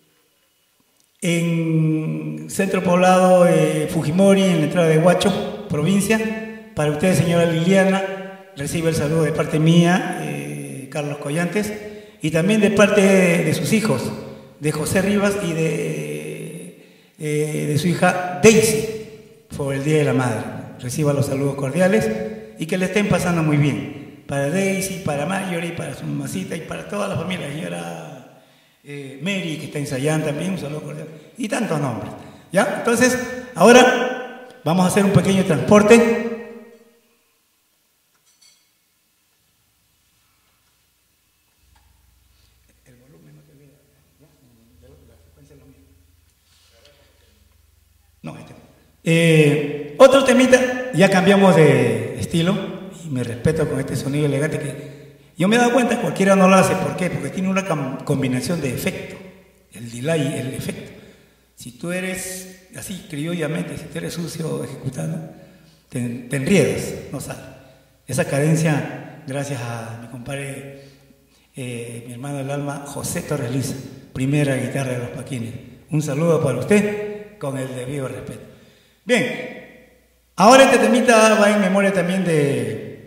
en Centro Poblado eh, Fujimori, en la entrada de Huacho, provincia. Para usted, señora Liliana, recibe el saludo de parte mía, eh, Carlos Collantes, y también de parte de, de sus hijos, de José Rivas y de, eh, de su hija Daisy, por el Día de la Madre. Reciba los saludos cordiales y que le estén pasando muy bien. Para Daisy, para Marjorie, para su mamacita y para toda la familia, señora... Eh, Mary, que está ensayando también, un saludo cordial, y tantos nombres. ¿Ya? Entonces, ahora vamos a hacer un pequeño transporte. El volumen no te olvida, ¿no? La frecuencia es lo mismo. No, este. Eh, otro temita, ya cambiamos de estilo, y me respeto con este sonido elegante que yo me he dado cuenta, cualquiera no lo hace. ¿Por qué? Porque tiene una combinación de efecto, el delay, el efecto. Si tú eres así, criollamente, si tú eres sucio ejecutando, te, te enriedas, no sale. Esa cadencia, gracias a mi compadre, eh, mi hermano del alma, José Torres Luisa, primera guitarra de los Paquines. Un saludo para usted, con el debido respeto. Bien, ahora este temita va en memoria también de...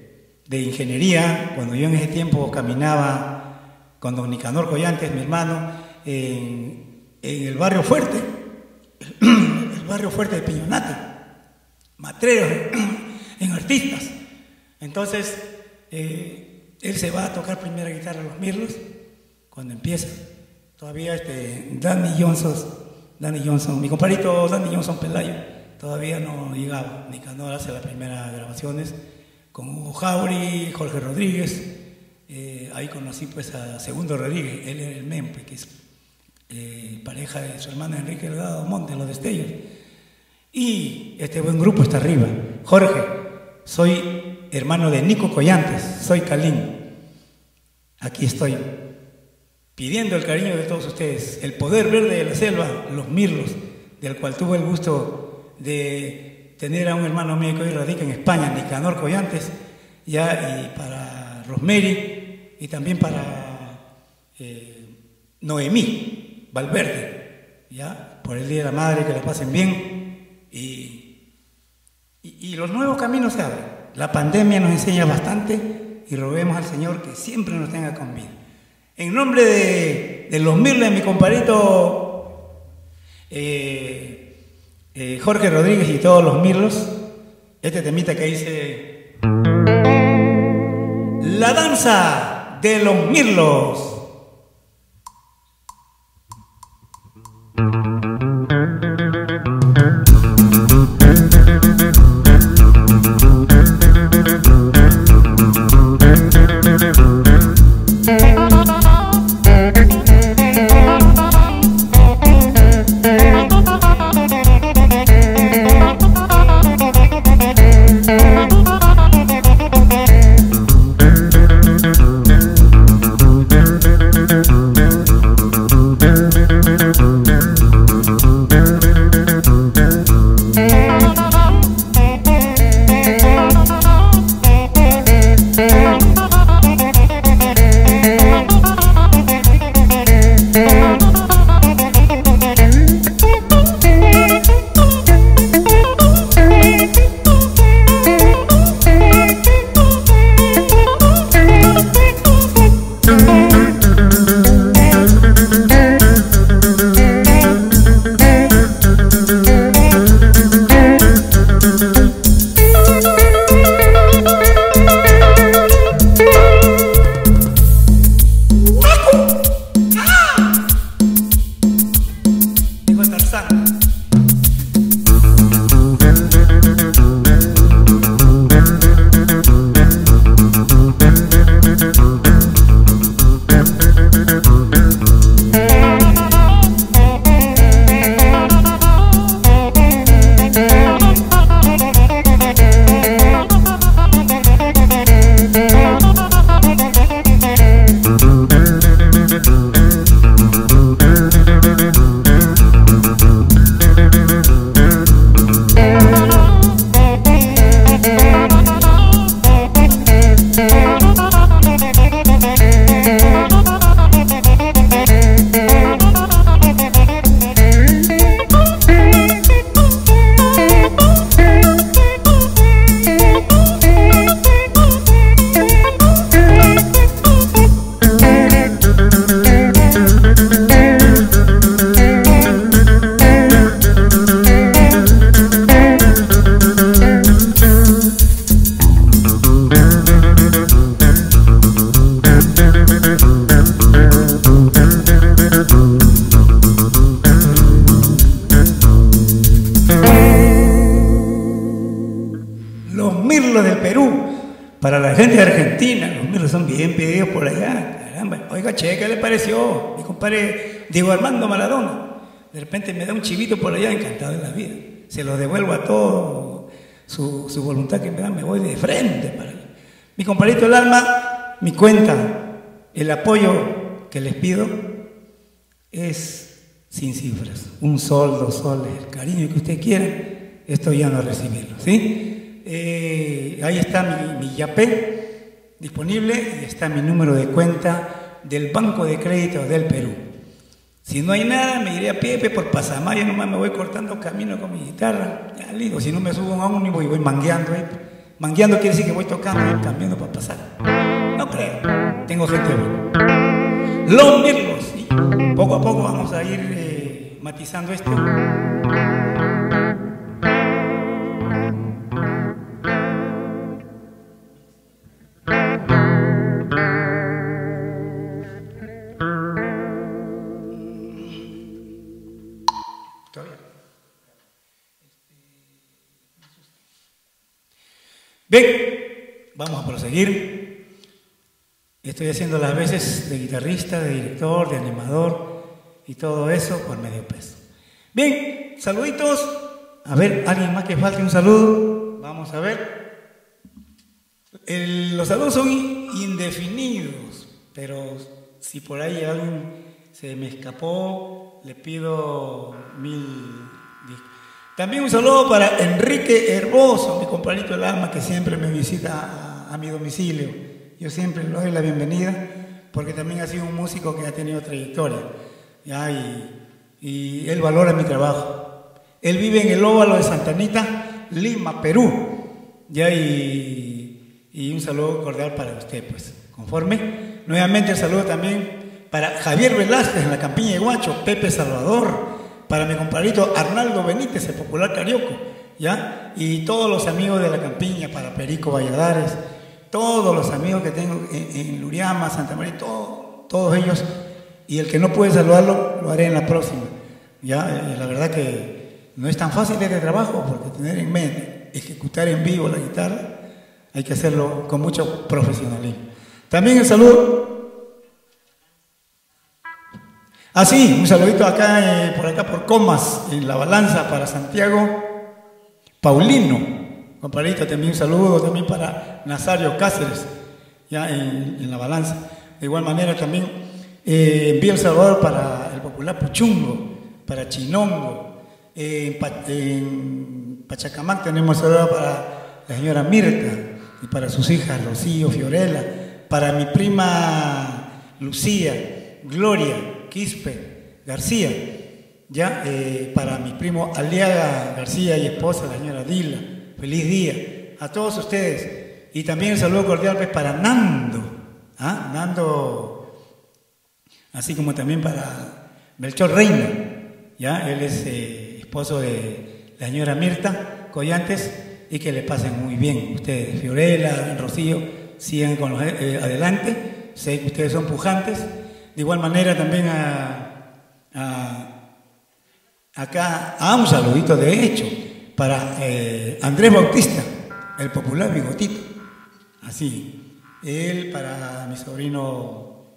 de ingeniería, cuando yo en ese tiempo caminaba con don Nicanor Collantes, mi hermano, en, en el barrio fuerte, el, el barrio fuerte de Piñonate, matreros en artistas. Entonces, eh, él se va a tocar primera guitarra a los Mirlos, cuando empieza. Todavía este, Danny Johnson, Danny Johnson, mi compadrito Danny Johnson Pelayo, todavía no llegaba. Nicanor hace las primeras grabaciones con Hugo Jauri, Jorge Rodríguez. Eh, ahí conocí pues a Segundo Rodríguez, él era el Mempe, que es eh, pareja de su hermano Enrique Delgado Monte, Los Destellos. Y este buen grupo está arriba. Jorge, soy hermano de Nico Collantes, soy Calín. Aquí estoy, pidiendo el cariño de todos ustedes, el poder verde de la selva, los Mirlos, del cual tuve el gusto de tener a un hermano mío que hoy radica en España, Nicanor Collantes, ya, y para Rosemary, y también para eh, Noemí Valverde, ya, por el Día de la Madre, que la pasen bien, y, y, y los nuevos caminos se abren. La pandemia nos enseña bastante, y roguemos al Señor que siempre nos tenga con vida. En nombre de, de los Mirlos, de mi compadrito eh, eh, Jorge Rodríguez y todos los Mirlos, este temita que dice: La danza de los Mirlos. Para la gente de Argentina, los Mirlos son bien pedidos por allá. Caramba, oiga, che, ¿qué le pareció? Mi compadre Diego Armando Maradona. De repente me da un chivito por allá, encantado de la vida. Se lo devuelvo a todo su, su voluntad que me da, me voy de frente para allá. Mi compadrito El Alma, mi cuenta, el apoyo que les pido es sin cifras. Un sol, dos soles, el cariño que usted quiera, estoy ya no a recibirlo, ¿sí? Eh, ahí está mi, mi Yapé disponible y está mi número de cuenta del Banco de Crédito del Perú. Si no hay nada, me iré a pie por Pasamaya, nomás me voy cortando camino con mi guitarra. Ya ligo, si no me subo a un ómnibus y voy mangueando ahí, Mangueando quiere decir que voy tocando y cambiando para pasar. No creo. Tengo gente buena. Los Mirlos. ¿Sí? Poco a poco vamos a ir eh, matizando esto. Bien, vamos a proseguir. Estoy haciendo las veces de guitarrista, de director, de animador y todo eso por medio peso. Bien, saluditos. A ver, alguien más que falte un saludo. Vamos a ver. El, los saludos son indefinidos, pero si por ahí alguien se me escapó, le pido mil disculpas. También un saludo para Enrique Herboso, mi compadrito del alma, que siempre me visita a, a mi domicilio. Yo siempre le doy la bienvenida, porque también ha sido un músico que ha tenido trayectoria, ¿ya? Y, y él valora mi trabajo. Él vive en el óvalo de Santa Anita, Lima, Perú. ¿Ya? Y, y un saludo cordial para usted, pues, conforme. Nuevamente el saludo también para Javier Velázquez en la Campiña de Huacho, Pepe Salvador, para mi compadrito Arnaldo Benítez, el popular carioco, ¿ya? Y todos los amigos de la Campiña, para Perico Valladares, todos los amigos que tengo en, en Luriama, Santa María, todo, todos ellos, y el que no puede saludarlo, lo haré en la próxima, ¿ya? Y la verdad que no es tan fácil este trabajo, porque tener en mente, ejecutar en vivo la guitarra, hay que hacerlo con mucho profesionalismo. También el saludo. Ah, sí, un saludito acá, eh, por acá por Comas, en La Balanza, para Santiago Paulino. Compadrito, también un saludo también para Nazario Cáceres, ya en, en La Balanza. De igual manera también eh, envío El Salvador para el popular Puchungo, para Chinongo. Eh, en, pa, en Pachacamac tenemos saludo para la señora Mirta y para sus hijas Rocío, Fiorella, para mi prima Lucía, Gloria, Quispe García, ya eh, para mi primo Aliaga García y esposa, la señora Dila, feliz día a todos ustedes. Y también el saludo cordial pues, para Nando, ¿ah? Nando, así como también para Melchor Reina, ya él es eh, esposo de la señora Mirta Collantes, y que le pasen muy bien ustedes, Fiorella, Rocío, sigan con los, eh, adelante, sé que ustedes son pujantes. De igual manera también a, a acá a un saludito de hecho para eh, Andrés Bautista, el popular Bigotito, así, él para mi sobrino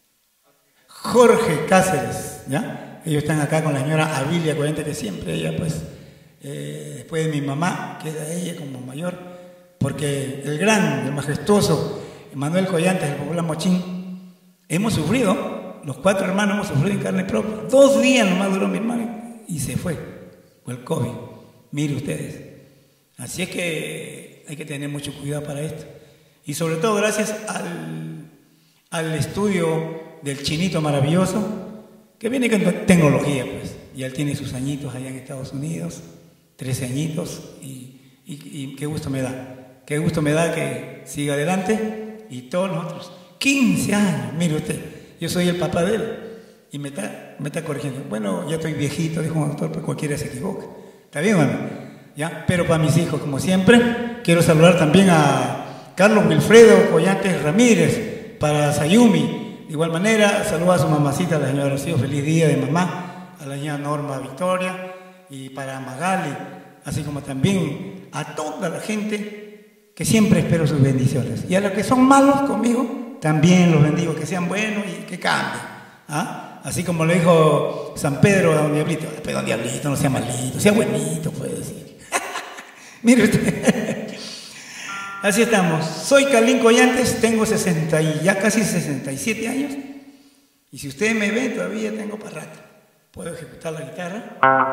Jorge Cáceres, ¿ya? Ellos están acá con la señora Avilia Coyante, que siempre ella pues, eh, después de mi mamá, queda ella como mayor, porque el gran, el majestuoso Manuel Collantes, el popular Mochín, hemos sufrido, los cuatro hermanos hemos sufrido en carne propia. Dos días nomás duró mi hermano y se fue con el COVID. Mire ustedes. Así es que hay que tener mucho cuidado para esto. Y sobre todo gracias al, al estudio del Chinito maravilloso, que viene con tecnología, pues. Y él tiene sus añitos allá en Estados Unidos, trece añitos, y, y, y qué gusto me da. Qué gusto me da que siga adelante y todos nosotros. quince años, mire usted, yo soy el papá de él y me está, me está corrigiendo. Bueno, ya estoy viejito, dijo un doctor, pero cualquiera se equivoca. ¿Está bien, mami? ¿Ya? Pero para mis hijos, como siempre, quiero saludar también a Carlos Wilfredo Collantes Ramírez, para Sayumi. De igual manera, saludo a su mamacita, la señora Rocío, feliz día de mamá, a la señora Norma Victoria, y para Magali, así como también a toda la gente que siempre espero sus bendiciones. Y a los que son malos conmigo, también los bendigo, que sean buenos y que cambien. ¿Ah? Así como le dijo San Pedro a don Diablito, pero don Diablito no sea malito, sea buenito, puede decir. Mire usted. Así estamos. Soy Carlín Collantes, tengo sesenta y ya casi sesenta y siete años. Y si ustedes me ven, todavía tengo para rato. Puedo ejecutar la guitarra.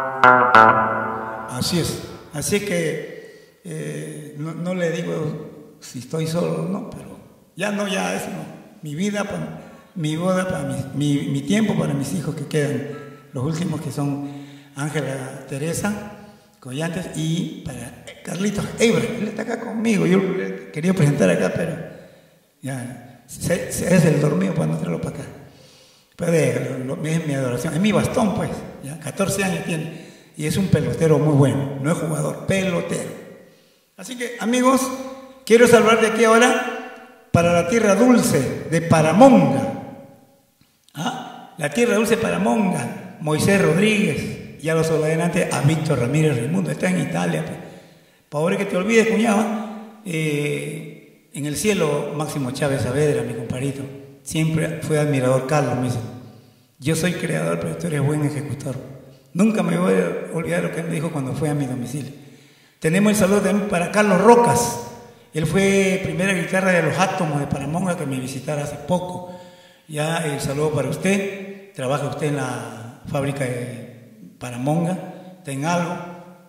Así es. Así que eh, no, no le digo si estoy solo o no, pero ya no, ya eso no. Mi vida, para, mi boda, para mis, mi, mi tiempo para mis hijos que quedan. Los últimos que son Ángela Teresa Collantes, y para Carlitos Eibar, él está acá conmigo, yo quería presentar acá, pero ya, se, se es el dormido para no traerlo para acá. Pero de, lo, lo, es mi adoración, es mi bastón pues, ya, catorce años tiene, y es un pelotero muy bueno, no es jugador, pelotero. Así que, amigos, quiero saludar de aquí ahora para la tierra dulce de Paramonga. ¿Ah? La tierra dulce de Paramonga, Moisés Rodríguez, ya lo solo adelante a Víctor Ramírez Raimundo, está en Italia. Pues. Pobre que te olvides, cuñado, eh, en el cielo Máximo Chávez Saavedra, mi compadrito, siempre fue admirador. Carlos me dice, yo soy creador, pero tú eres buen ejecutor. Nunca me voy a olvidar lo que él me dijo cuando fue a mi domicilio. Tenemos el saludo también para Carlos Rocas. Él fue primera guitarra de Los Átomos de Paramonga, que me visitara hace poco. Ya el saludo para usted. Trabaja usted en la fábrica de Paramonga, está en algo,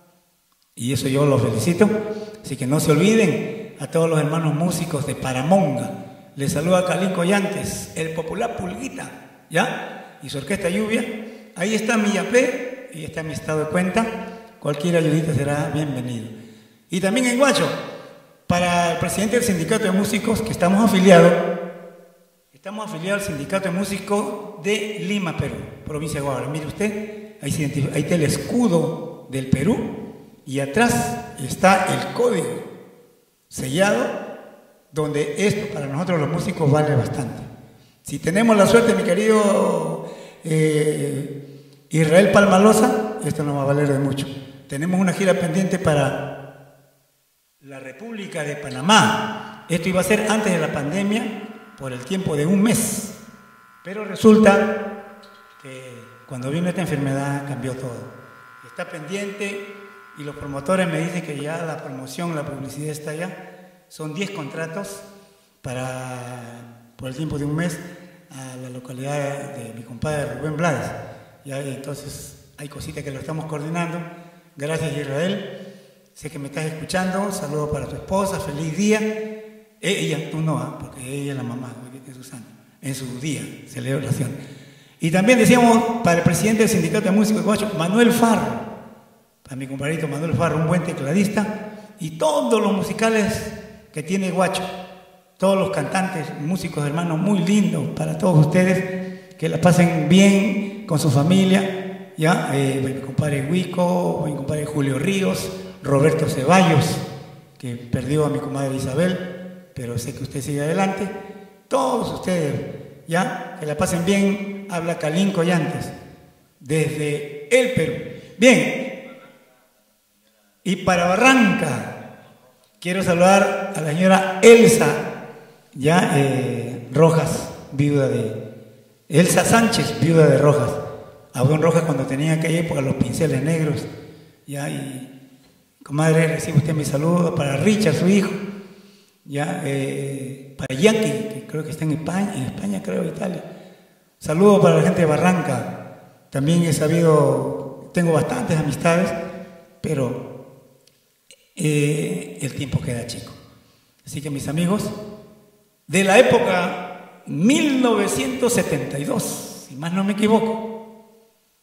y eso yo lo felicito. Así que no se olviden a todos los hermanos músicos de Paramonga. Les saluda Calín Collantes, el popular Pulguita, ¿ya? Y su orquesta Lluvia. Ahí está mi yapé, y está mi estado de cuenta. Cualquier ayudita será bienvenido. Y también en Huacho, para el presidente del sindicato de músicos, que estamos afiliados, estamos afiliados al sindicato de músicos de Lima, Perú, provincia de Guacara. Mire usted, ahí, se identifica, ahí está el escudo del Perú, y atrás está el código sellado, donde esto para nosotros los músicos vale bastante. Si tenemos la suerte, mi querido eh, Israel Palmalosa, esto nos va a valer de mucho. Tenemos una gira pendiente para la República de Panamá. Esto iba a ser antes de la pandemia, por el tiempo de un mes. Pero resulta que cuando vino esta enfermedad cambió todo. Está pendiente y los promotores me dicen que ya la promoción, la publicidad está allá. Son diez contratos para, por el tiempo de un mes, a la localidad de mi compadre Rubén Blades. Ya, entonces hay cositas que lo estamos coordinando. Gracias, Israel. Sé que me estás escuchando. Saludos para tu esposa. Feliz día. Eh, ella, tú no, ¿eh? Porque ella es la mamá de su santo. En su día, celebración. Y también decíamos para el presidente del sindicato de músicos de Guacho, Manuel Farro. Para mi compadrito Manuel Farro, un buen tecladista. Y todos los musicales que tiene Guacho, todos los cantantes, músicos, hermanos, muy lindos para todos ustedes, que la pasen bien con su familia, ya, eh, mi compadre Huico, mi compadre Julio Ríos, Roberto Ceballos, que perdió a mi comadre Isabel, pero sé que usted sigue adelante, todos ustedes, ya, que la pasen bien. Habla Calín Collantes, desde el Perú. Bien, y para Barranca, quiero saludar a la señora Elsa, ya eh, Rojas, viuda de Elsa Sánchez, viuda de Rojas. A buen Rojas cuando tenía aquella época los pinceles negros. Ya, y comadre, recibe usted mi saludo para Richard, su hijo. Ya, eh, para Yankee, que creo que está en España, en España creo, Italia. Saludo para la gente de Barranca. También he sabido, tengo bastantes amistades, pero Eh, el tiempo queda chico. Así que mis amigos, de la época mil novecientos setenta y dos, si más no me equivoco,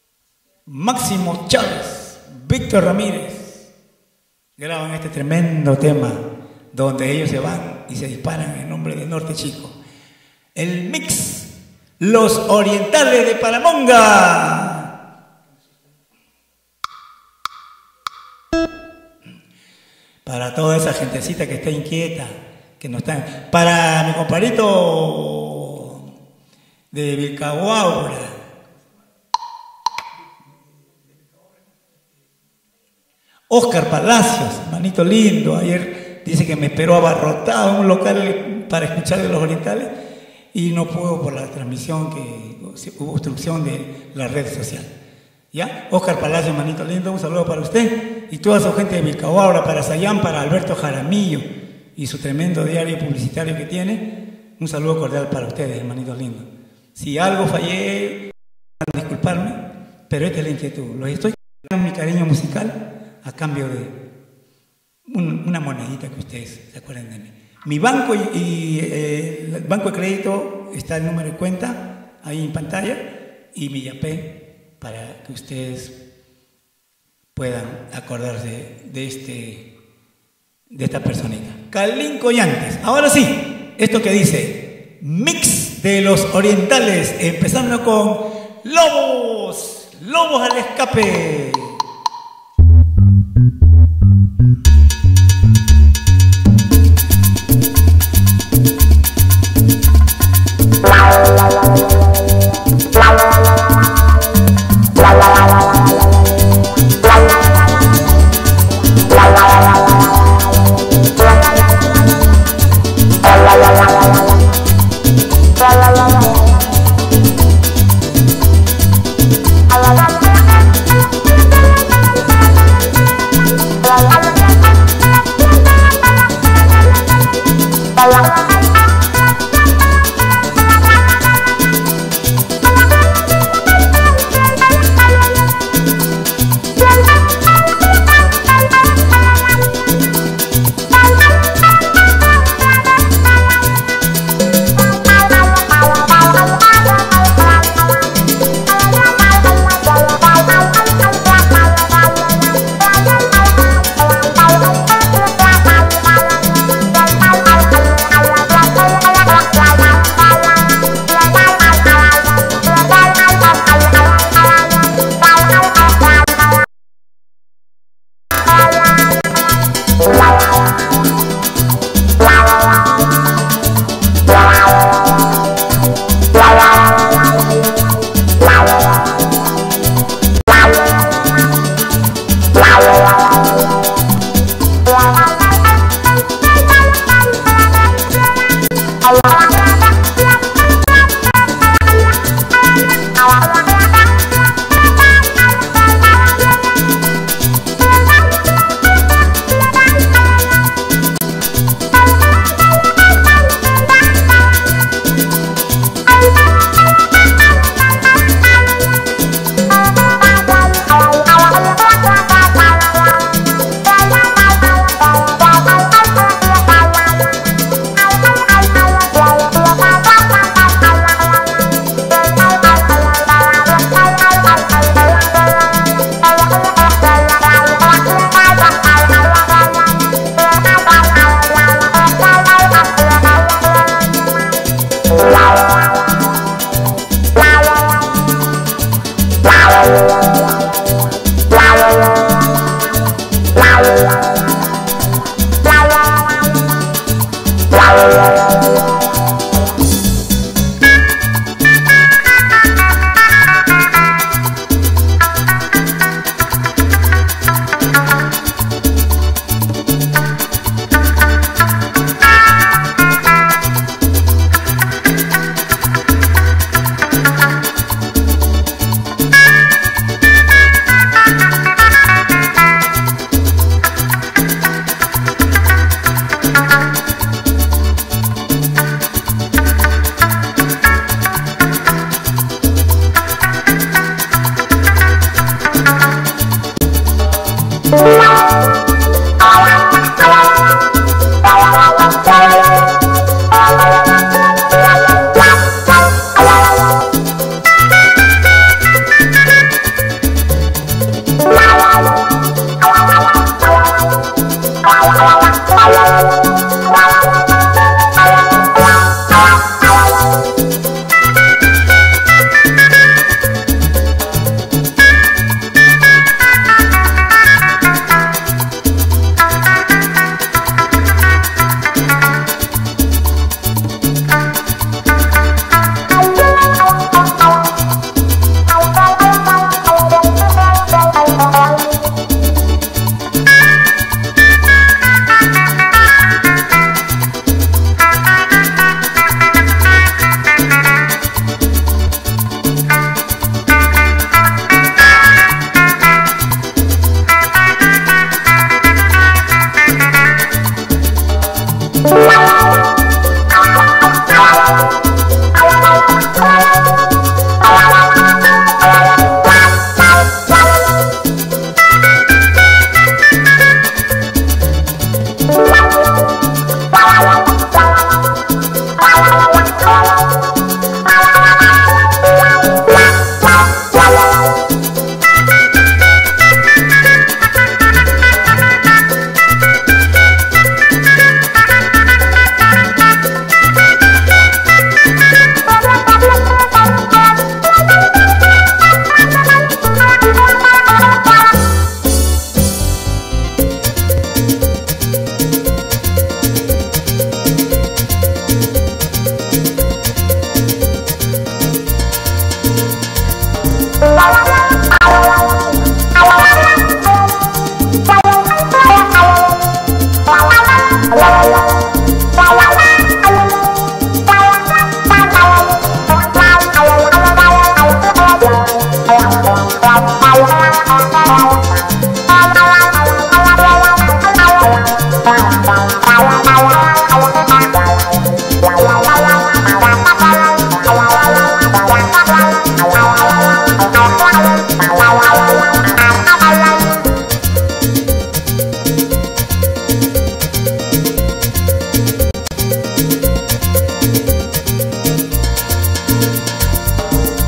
Máximo Chávez, Víctor Ramírez, graban este tremendo tema donde ellos se van y se disparan en nombre del Norte Chico. El mix, Los Orientales de Paramonga. Para toda esa gentecita que está inquieta, que no está. Para mi compadrito de Vilcahuaura, Oscar Palacios, manito lindo, ayer dice que me esperó abarrotado en un local para escuchar de Los Orientales y no pudo por la transmisión, que hubo obstrucción de la red social. ¿Ya? Oscar Palacio, manito lindo, un saludo para usted y toda su gente de Vilcahuaura, para Sayán, para Alberto Jaramillo y su tremendo diario publicitario que tiene. Un saludo cordial para ustedes, hermanitos lindos. Si algo fallé, disculparme, pero esta es la inquietud. Los estoy dando mi cariño musical a cambio de un, una monedita que ustedes se acuerden de mí. Mi banco y, y eh, el banco de crédito está el número de cuenta ahí en pantalla, y mi yapé, para que ustedes puedan acordarse de, este, de esta personita. Calinco Yantes. Ahora sí, esto que dice, mix de los orientales, empezando con Lobos, Lobos al escape.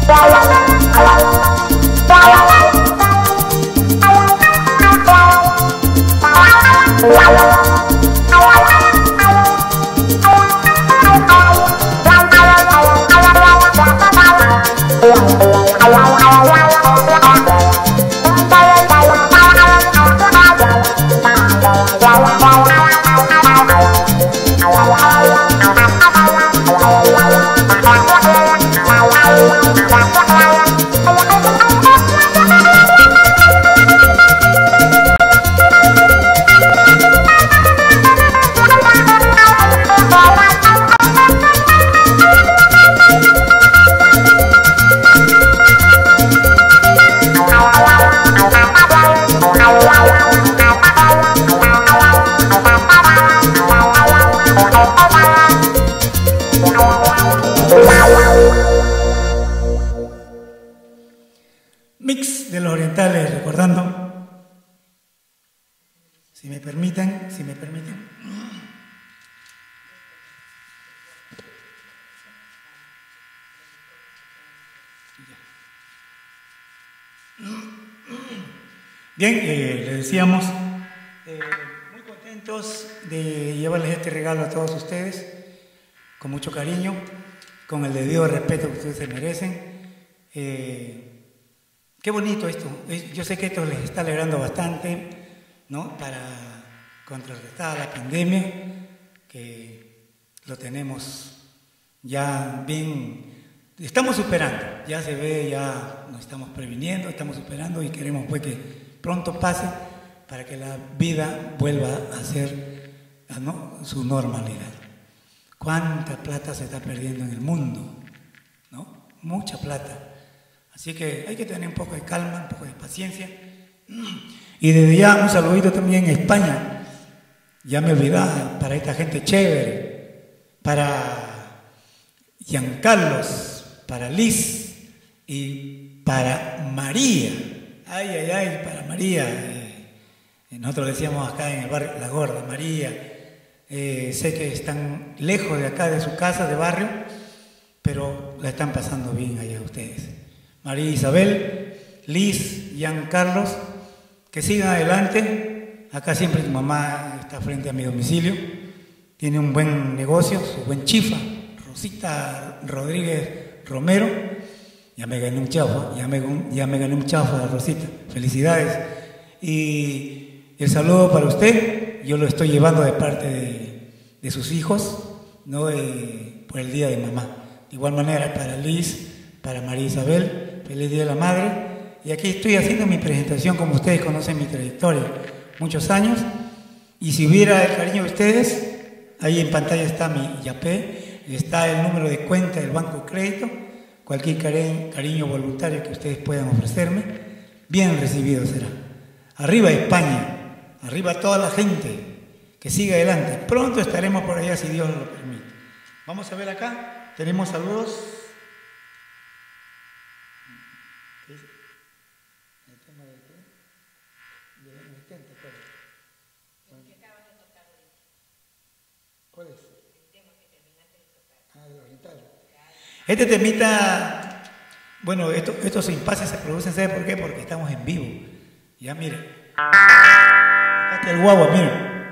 Mix de los orientales, recordando, si me permiten, si me permiten. Bien, eh, les decíamos, eh, muy contentos de llevarles este regalo a todos ustedes, con mucho cariño, con el debido respeto que ustedes se merecen. Eh, Qué bonito esto. Yo sé que esto les está alegrando bastante, ¿no? Para contrarrestar la pandemia, que lo tenemos ya bien, estamos superando, ya se ve, ya nos estamos previniendo, estamos superando y queremos pues que pronto pase para que la vida vuelva a ser, ¿no?, su normalidad. ¿Cuánta plata se está perdiendo en el mundo? ¿No? Mucha plata. Así que hay que tener un poco de calma, un poco de paciencia. Y desde ya un saludito también a España. Ya me olvidaba, para esta gente chévere, para Giancarlos, para Liz y para María. Ay, ay, ay, para María. Eh, nosotros decíamos acá en el barrio La Gorda, María. Eh, sé que están lejos de acá, de su casa, de barrio, pero la están pasando bien allá ustedes. María Isabel, Liz, Giancarlos, que sigan adelante. Acá siempre tu mamá está frente a mi domicilio. Tiene un buen negocio, su buen chifa, Rosita Rodríguez Romero. Ya me gané un chafo, ya me, ya me gané un chafo de Rosita. Felicidades. Y el saludo para usted, yo lo estoy llevando de parte de, de sus hijos, ¿no? Eh, por el Día de Mamá. De igual manera para Liz, para María Isabel, feliz Día de la Madre. Y aquí estoy haciendo mi presentación, como ustedes conocen mi trayectoria, muchos años. Y si hubiera el cariño de ustedes, ahí en pantalla está mi Yapé, está el número de cuenta del Banco de Crédito, cualquier cari cariño voluntario que ustedes puedan ofrecerme, bien recibido será. Arriba España, arriba toda la gente, que siga adelante. Pronto estaremos por allá si Dios lo permite. Vamos a ver acá, tenemos saludos. ¿Cuál es? El tema que terminaste de tocar. Ah, de oriental. Este temita, bueno, esto, estos impases se producen, ¿sabe por qué? Porque estamos en vivo. Ya, mire. Acá está el guagua, mire.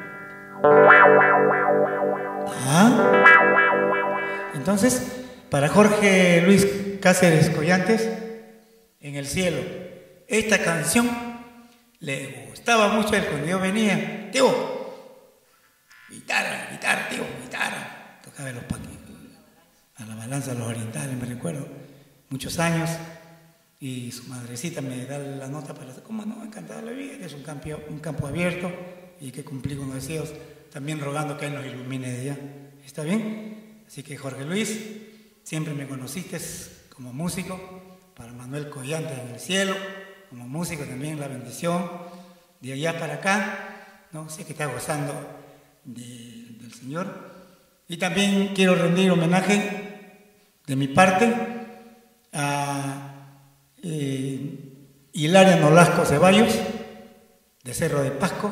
Ah. Entonces, para Jorge Luis Cáceres Collantes, En el Cielo. Esta canción le gustaba mucho él cuando yo venía. Tío, guitarra, guitarra, tío, guitarra. Tocaba los paquetes, a la balanza de los orientales, me recuerdo. Muchos años. Y su madrecita me da la nota para hacer, ¿cómo no? Encantada la vida, que es un campo, un campo abierto y que cumplí con los deseos. También rogando que Él nos ilumine de allá. ¿Está bien? Así que Jorge Luis, siempre me conociste como músico. Para Manuel Collantes en el Cielo, como músico también la bendición. De allá para acá, ¿no? Sé que está gozando de, del Señor. Y también quiero rendir homenaje de mi parte a eh, Hilaria Nolasco Ceballos, de Cerro de Pasco,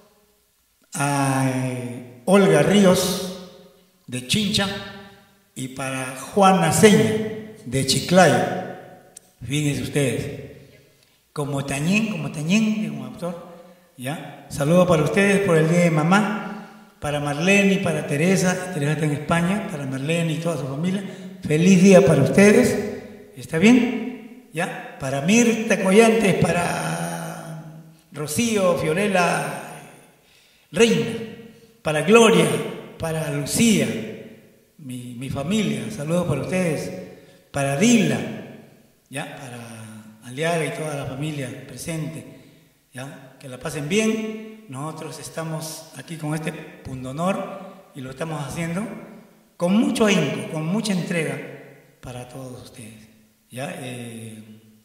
a eh, Olga Ríos, de Chincha, y para Juana Seña, de Chiclayo. Fíjense ustedes. Como Tañén, como Tañén, como autor. ¿Ya? Saludo para ustedes por el Día de Mamá, para Marlene y para Teresa. Teresa está en España, para Marlene y toda su familia. Feliz día para ustedes. ¿Está bien? ¿Ya? Para Mirta Collantes, para Rocío, Fiorella, Reina, para Gloria, para Lucía, mi, mi familia. Saludos para ustedes. Para Dila, ¿ya? Para Aliaga y toda la familia presente. ¿Ya? Que la pasen bien. Nosotros estamos aquí con este pundonor y lo estamos haciendo con mucho ahínco, con mucha entrega para todos ustedes. Ya, eh,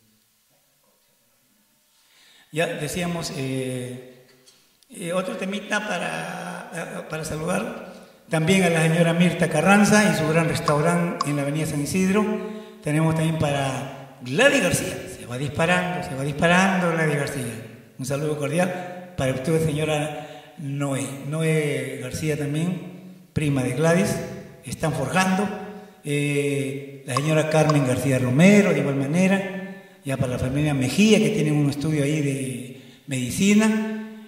ya decíamos eh, eh, otro temita para, para saludar también a la señora Mirta Carranza y su gran restaurante en la avenida San Isidro. Tenemos también para Gladys García. Se va disparando, se va disparando Gladys García. Un saludo cordial para usted, señora Noé. Noé García también, prima de Gladys, están forjando. Eh, la señora Carmen García Romero, de igual manera, ya para la familia Mejía, que tienen un estudio ahí de medicina.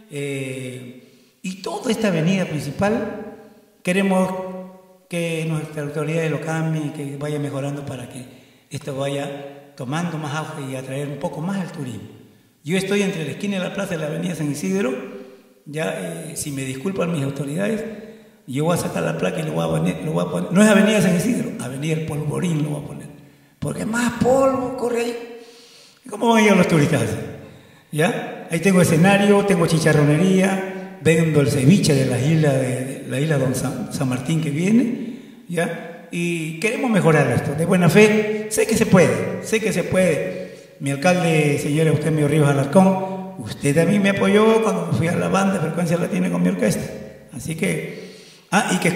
Eh, y toda esta avenida principal, queremos que nuestras autoridades lo cambien y que vaya mejorando para que esto vaya tomando más auge y atraer un poco más al turismo. Yo estoy entre la esquina de la plaza de la avenida San Isidro, ya eh, si me disculpan mis autoridades, yo voy a sacar la placa y lo voy a poner, lo voy a poner. No es avenida San Isidro, avenida El Polvorín lo voy a poner, porque más polvo corre ahí. ¿Cómo van a ir los turistas así? ¿Ya? Ahí tengo escenario, tengo chicharronería, vendo el ceviche de la isla de, de la isla Don San, San Martín que viene, ¿ya? Y queremos mejorar esto, de buena fe. Sé que se puede, sé que se puede. Mi alcalde, señor Eustemio Ríos Alarcón, usted también me apoyó cuando fui a la banda Frecuencia Latina con mi orquesta. Así que, ah, y que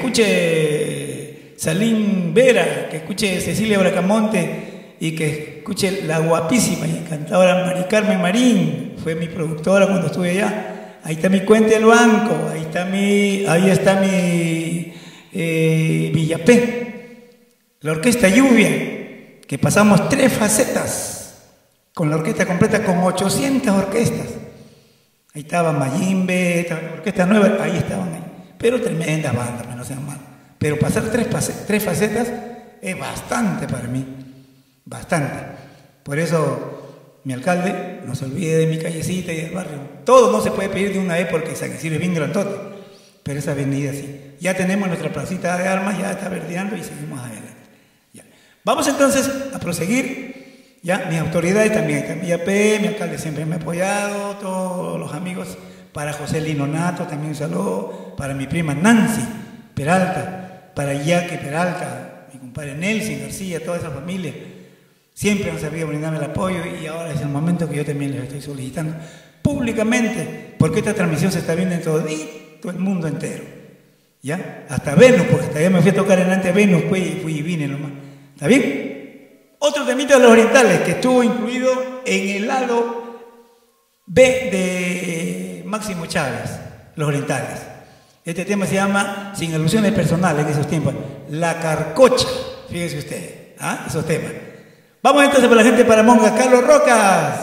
escuche Salim Vera, que escuche Cecilia Bracamonte y que escuche la guapísima y encantadora Mari Carmen Marín, fue mi productora cuando estuve allá. Ahí está mi cuenta del banco, ahí está mi, ahí está mi eh, Villapé, la orquesta Lluvia, que pasamos tres facetas con la orquesta completa, con ochocientas orquestas. Ahí estaba Mayimbe, la orquesta nueva, ahí estaban ahí. Pero tremendas bandas, no sean mal. Pero pasar tres, tres facetas es bastante para mí, bastante. Por eso, mi alcalde, no se olvide de mi callecita y del barrio. Todo no se puede pedir de una vez porque San Isidro es bien grandote, pero esa avenida sí. Ya tenemos nuestra placita de armas, ya está verdeando y seguimos adelante. Ya. Vamos entonces a proseguir. Ya, mis autoridades también, también I A P, mi alcalde siempre me ha apoyado, todos los amigos, para José Lino Nato también un saludo, para mi prima Nancy Peralta, para Yaque Peralta, mi compadre Nelson García, toda esa familia, siempre han sabido brindarme el apoyo y ahora es el momento que yo también les estoy solicitando públicamente, porque esta transmisión se está viendo en todo el mundo entero, ¿ya? Hasta Venus, porque hasta allá me fui a tocar delante de Venus, pues, y fui y vine nomás, ¿está bien? Otro temita de los orientales que estuvo incluido en el lado B de Máximo Chávez, los orientales. Este tema se llama, sin alusiones personales en esos tiempos, La Carcocha, fíjense ustedes, ¿ah? Esos temas. Vamos entonces para la gente para Monga, Carlos Rocas.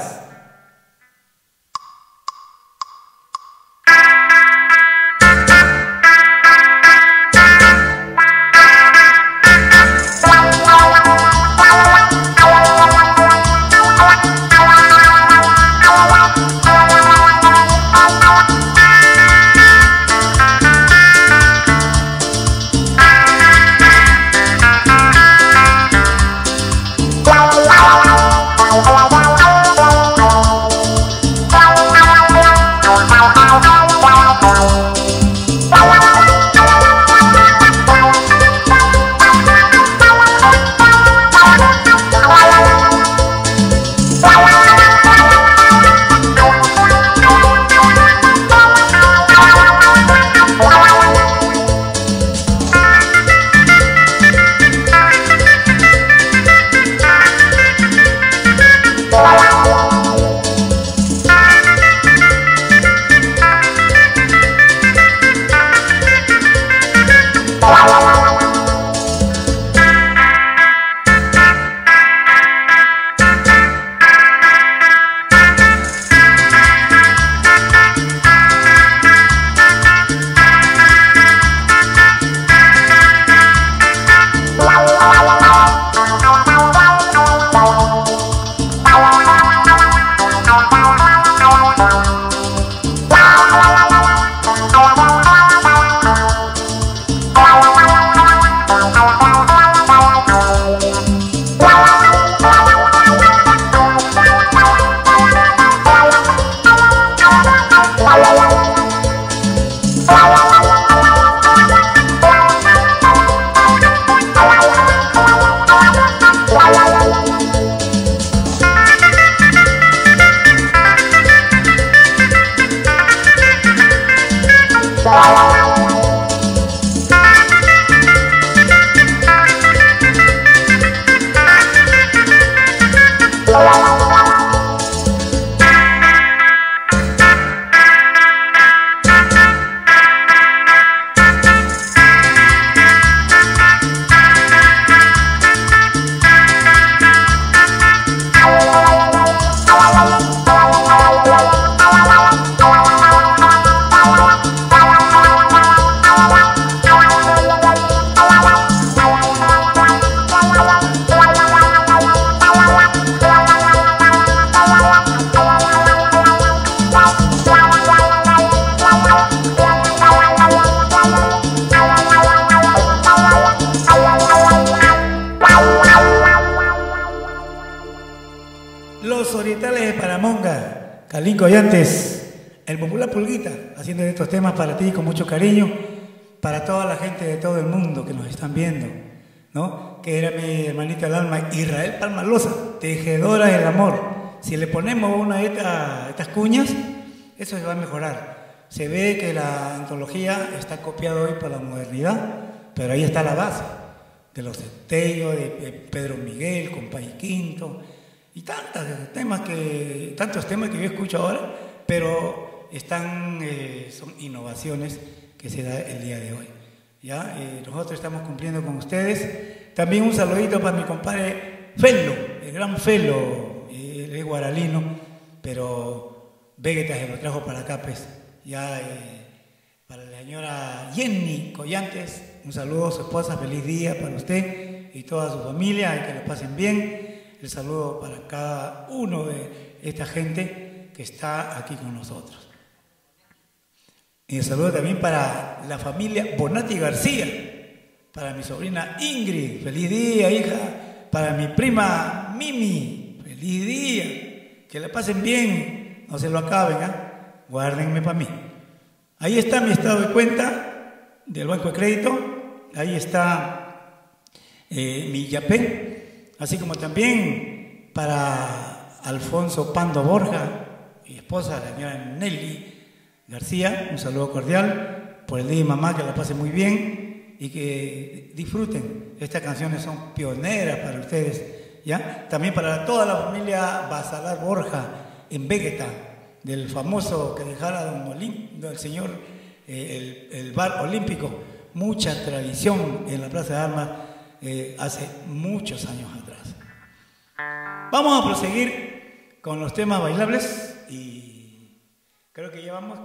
Wow, wow, wow, wow, wow, wow. Calín Collantes, el popular Pulguita, haciendo estos temas para ti con mucho cariño, para toda la gente de todo el mundo que nos están viendo, ¿no? Que era mi hermanita del alma, Israel Palmalosa, tejedora del amor. Si le ponemos una de esta, estas cuñas, eso se va a mejorar. Se ve que la antología está copiada hoy por la modernidad, pero ahí está la base de los Estellos, de Pedro Miguel, Compay Quinto, y tantos temas que, tantos temas que yo escucho ahora, pero están, eh, son innovaciones que se da el día de hoy. ¿Ya? Eh, nosotros estamos cumpliendo con ustedes. También un saludito para mi compadre Felo, el gran Felo, eh, él es guaralino, pero Vegeta se lo trajo para acá, pues. Ya, eh, para la señora Jenny Collantes, un saludo a su esposa, feliz día para usted y toda su familia, y que lo pasen bien. El saludo para cada uno de esta gente que está aquí con nosotros. Y el saludo también para la familia Bonatti García, para mi sobrina Ingrid, feliz día, hija, para mi prima Mimi, feliz día, que la pasen bien, no se lo acaben, ¿eh? Guárdenme para mí. Ahí está mi estado de cuenta del Banco de Crédito, ahí está eh, mi yapé, así como también para Alfonso Pando Borja, mi esposa, la señora Nelly García, un saludo cordial por el día de mamá, que la pasen muy bien y que disfruten. Estas canciones son pioneras para ustedes, ¿ya? También para toda la familia Basalar Borja en Vegeta, del famoso que dejara don Olim, del señor, eh, el, el bar olímpico, mucha tradición en la Plaza de Armas eh, hace muchos años atrás. Vamos a proseguir con los temas bailables y creo que llevamos,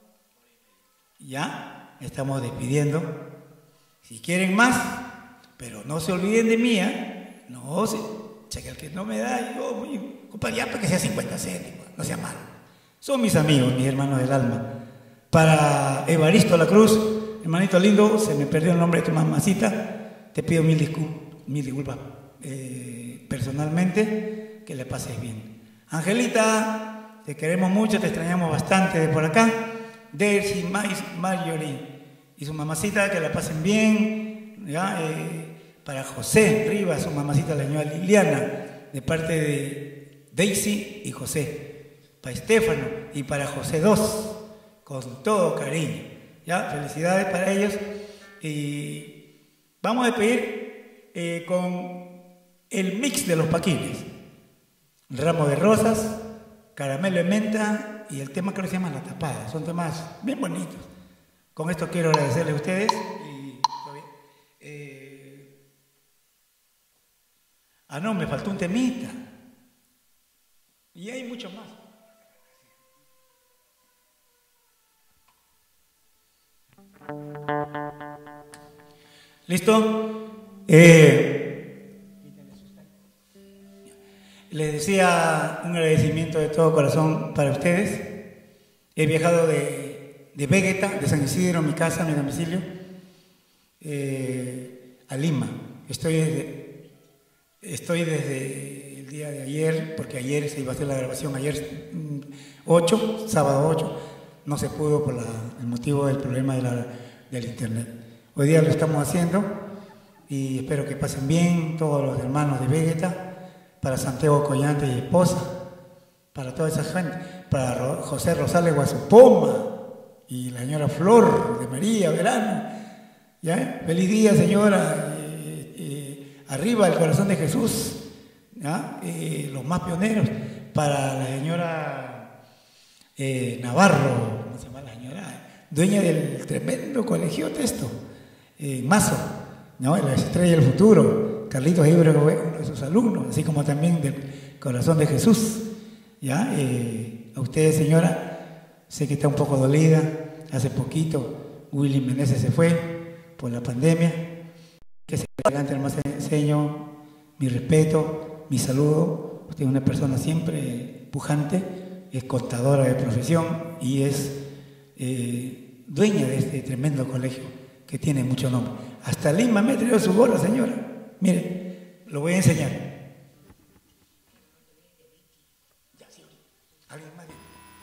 ya estamos despidiendo. Si quieren más, pero no se olviden de mí, ¿eh? No se, cheque el que no me da, yo, compadre, ya para que sea cincuenta céntimos, no sea malo. Son mis amigos, mis hermanos del alma. Para Evaristo La Cruz, hermanito lindo, se me perdió el nombre de tu mamacita, te pido mil, discul mil disculpas eh, personalmente, que le pases bien. Angelita, te queremos mucho, te extrañamos bastante de por acá. Daisy, Mais, Marjorie y su mamacita, que la pasen bien. ¿Ya? Eh, para José Rivas, su mamacita, la señora Liliana, de parte de Daisy y José. Para Estefano y para José dos, con todo cariño. ¿Ya? Felicidades para ellos. Y vamos a despedir eh, con el mix de los Paquines. Ramo de rosas, caramelo de menta y el tema que se llama La Tapada. Son temas bien bonitos. Con esto quiero agradecerles a ustedes. Y, eh, ah, no, me faltó un temita. Y hay muchos más. ¿Listo? Eh, les decía un agradecimiento de todo corazón para ustedes. He viajado de, de Vegeta, de San Isidro, mi casa, mi domicilio, eh, a Lima. Estoy desde, estoy desde el día de ayer, porque ayer se iba a hacer la grabación, ayer ocho, sábado ocho. No se pudo por la, el motivo del problema de la, del internet. Hoy día lo estamos haciendo y espero que pasen bien todos los hermanos de Vegeta, para Santiago Collantes y esposa, para toda esa gente, para José Rosales Guasupoma y la señora Flor de María Verano. ¿Ya? Feliz día, señora. Eh, eh, arriba el corazón de Jesús. ¿Ya? Eh, los más pioneros, para la señora Eh, Navarro, ¿cómo se llama la señora? Dueña del tremendo colegio Texto, eh, Mazo, ¿no? La estrella del futuro, Carlitos Ibrego, uno de sus alumnos, así como también del corazón de Jesús. ¿Ya? Eh, a usted, señora, sé que está un poco dolida. Hace poquito Willy Meneses se fue por la pandemia. Que se adelante, hermano Señor, mi respeto, mi saludo. Usted es una persona siempre pujante. Es contadora de profesión y es eh, dueña de este tremendo colegio que tiene mucho nombre. Hasta Lima me ha traído su gorra, señora. Mire, lo voy a enseñar. ¿Alguien más?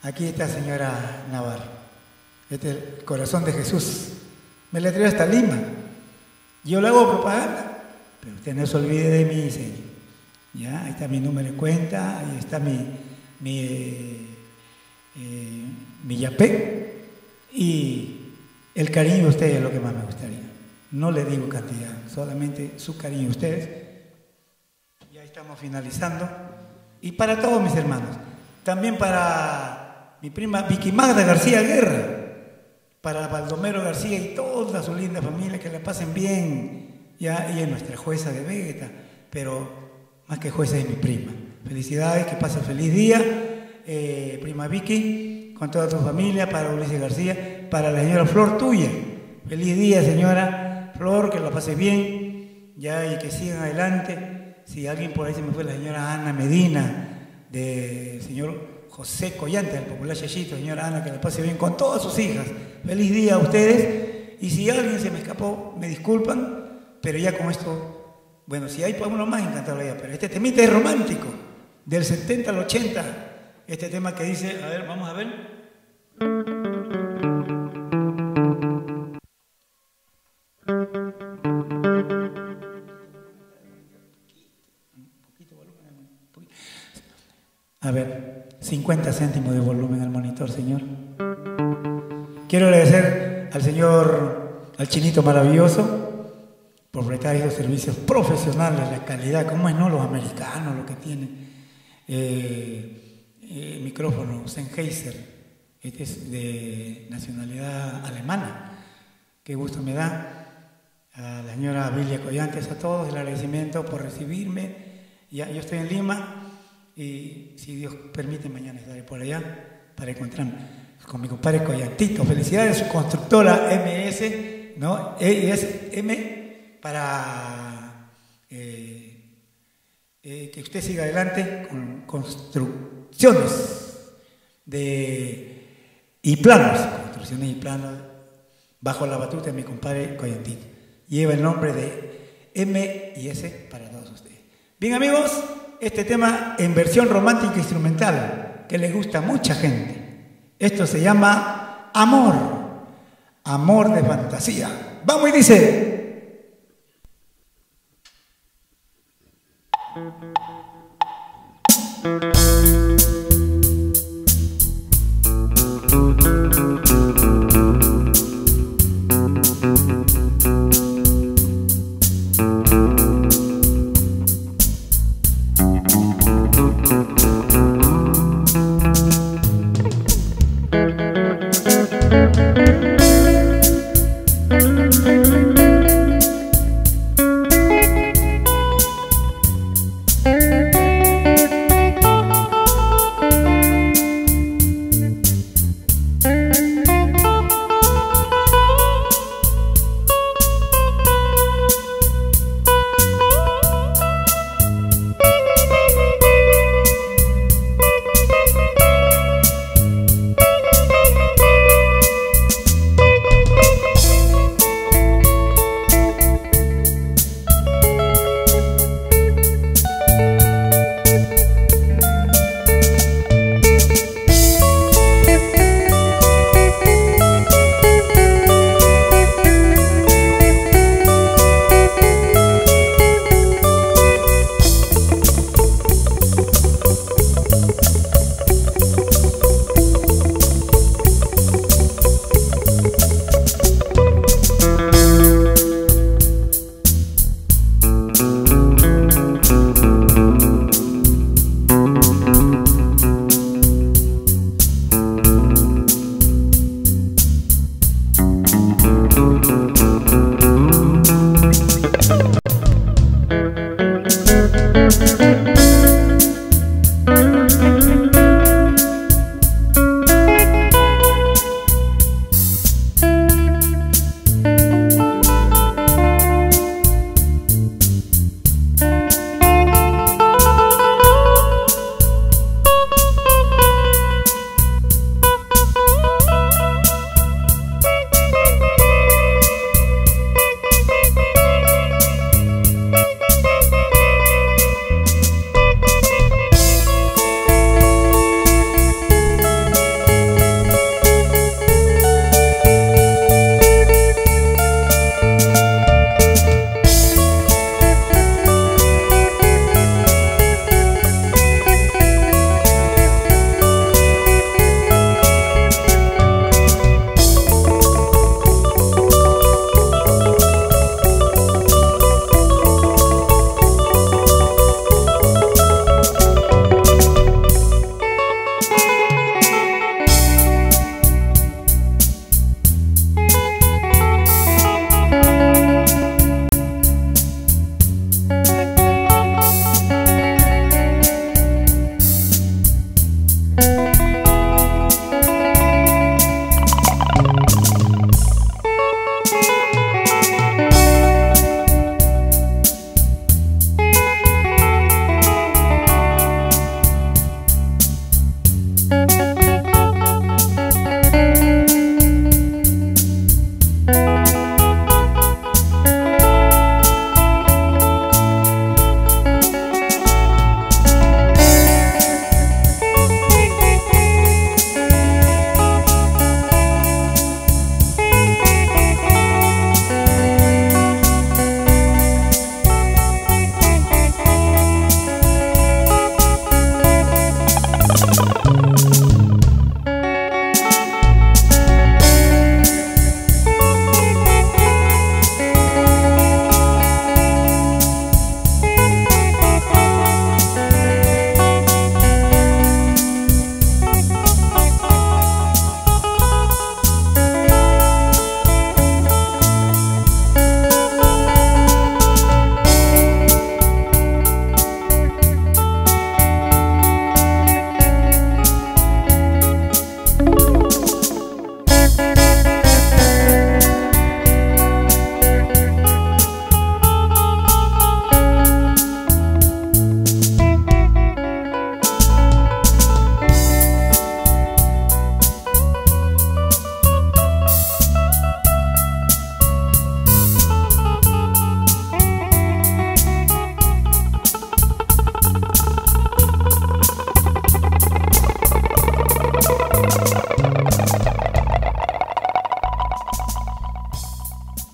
Aquí está señora Navarro. Este es el corazón de Jesús. Me le traigo hasta Lima. Yo le hago propaganda, pero usted no se olvide de mí, señor. Ya, ahí está mi número de cuenta, ahí está mi, mi, eh, eh, mi yapé. Y el cariño de ustedes es lo que más me gustaría. No le digo cantidad, solamente su cariño a ustedes. Ya estamos finalizando. Y para todos mis hermanos, también para mi prima Vicky Magda García Guerra, para Baldomero García y toda su linda familia, que la pasen bien. Ya ella es nuestra jueza de Vegeta, pero más que jueza es mi prima. Felicidades, que pase feliz día, eh, prima Vicky, con toda tu familia, para Ulises García, para la señora Flor tuya. Feliz día, señora Flor, que la pase bien, ya, y que sigan adelante. Si alguien por ahí se me fue, la señora Ana Medina, del señor José Collante, del popular Yayito, señora Ana, que la pase bien con todas sus hijas. Feliz día a ustedes. Y si alguien se me escapó, me disculpan, pero ya con esto, bueno, si hay uno más, encantado ya, pero este temita es romántico, del setenta al ochenta, este tema que dice, a ver, vamos a ver. A ver, cincuenta céntimos de volumen al monitor, señor. Quiero agradecer al señor, al Chinito Maravilloso, por prestar esos servicios profesionales, la calidad, como es, ¿no? Los americanos, lo que tienen. Eh, eh, micrófono Sennheiser, este es de nacionalidad alemana. Qué gusto me da. A la señora Vilia Collantes, a todos, el agradecimiento por recibirme. Ya, yo estoy en Lima. Y si Dios permite, mañana estaré por allá para encontrarme con mi compadre Collantito. Felicidades, su constructora M S, ¿no? E S M, para eh, eh, que usted siga adelante con construcciones de, y planos, construcciones y planos, bajo la batuta de mi compadre Collantito. Lleva el nombre de M y S para todos ustedes. Bien, amigos. Este tema en versión romántica instrumental, que le gusta a mucha gente. Esto se llama Amor, Amor de Fantasía. Vamos y dice.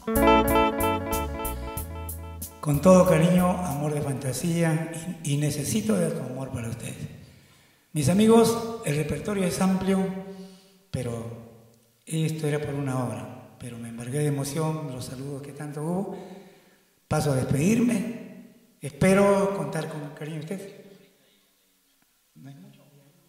Con todo cariño, amor de fantasía y, y necesito de tu amor para ustedes. Mis amigos, el repertorio es amplio, pero esto era por una hora. Pero me embargué de emoción, los saludos que tanto hubo. Paso a despedirme. Espero contar con el cariño de ustedes. ¿No hay mucho?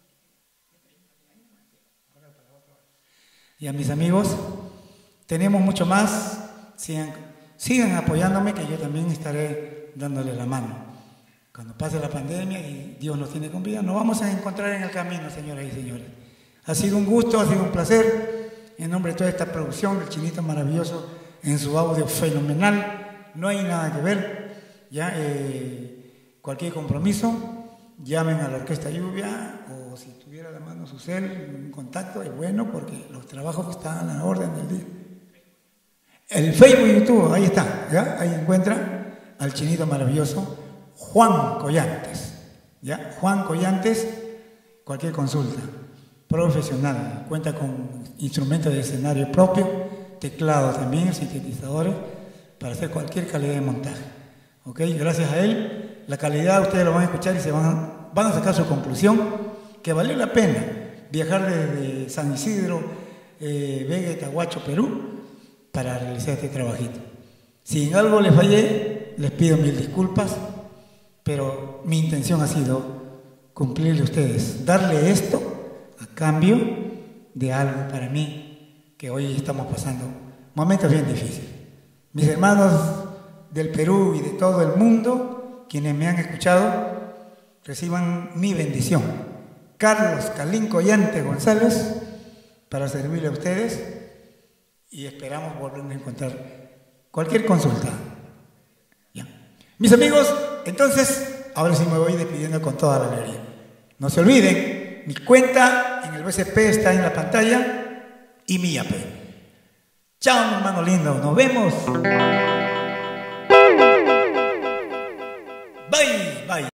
Y a mis amigos, tenemos mucho más. Sigan, sigan apoyándome, que yo también estaré dándole la mano. Cuando pase la pandemia y Dios nos tiene con vida, nos vamos a encontrar en el camino, señoras y señores. Ha sido un gusto, ha sido un placer. En nombre de toda esta producción, del Chinito Maravilloso, en su audio fenomenal. No hay nada que ver. Ya, eh, cualquier compromiso, llamen a la Orquesta Lluvia, o si tuviera a la mano su cel, un contacto, es bueno porque los trabajos están a la orden del día. El Facebook y YouTube, ahí está, ¿ya? Ahí encuentran al Chinito Maravilloso, Juan Collantes, ¿ya? Juan Collantes, cualquier consulta, profesional, cuenta con instrumentos de escenario propio, teclado también, sintetizadores, para hacer cualquier calidad de montaje. ¿Ok? Gracias a él, la calidad ustedes lo van a escuchar y se van a, van a sacar su conclusión, que valió la pena viajar desde San Isidro, eh, Vega y Tahuacho, Perú, para realizar este trabajito. Si en algo les fallé, les pido mil disculpas, pero mi intención ha sido cumplirle a ustedes, darle esto a cambio de algo para mí, que hoy estamos pasando momentos bien difíciles. Mis hermanos del Perú y de todo el mundo, quienes me han escuchado, reciban mi bendición. Carlos Calinco Yante González, para servirle a ustedes, y esperamos volvernos a encontrar cualquier consulta. Ya. Mis amigos, entonces, ahora sí me voy despidiendo con toda la alegría. No se olviden, mi cuenta en el B C P está en la pantalla y mi I A P. Chao, mi hermano lindo, nos vemos. Bye, bye.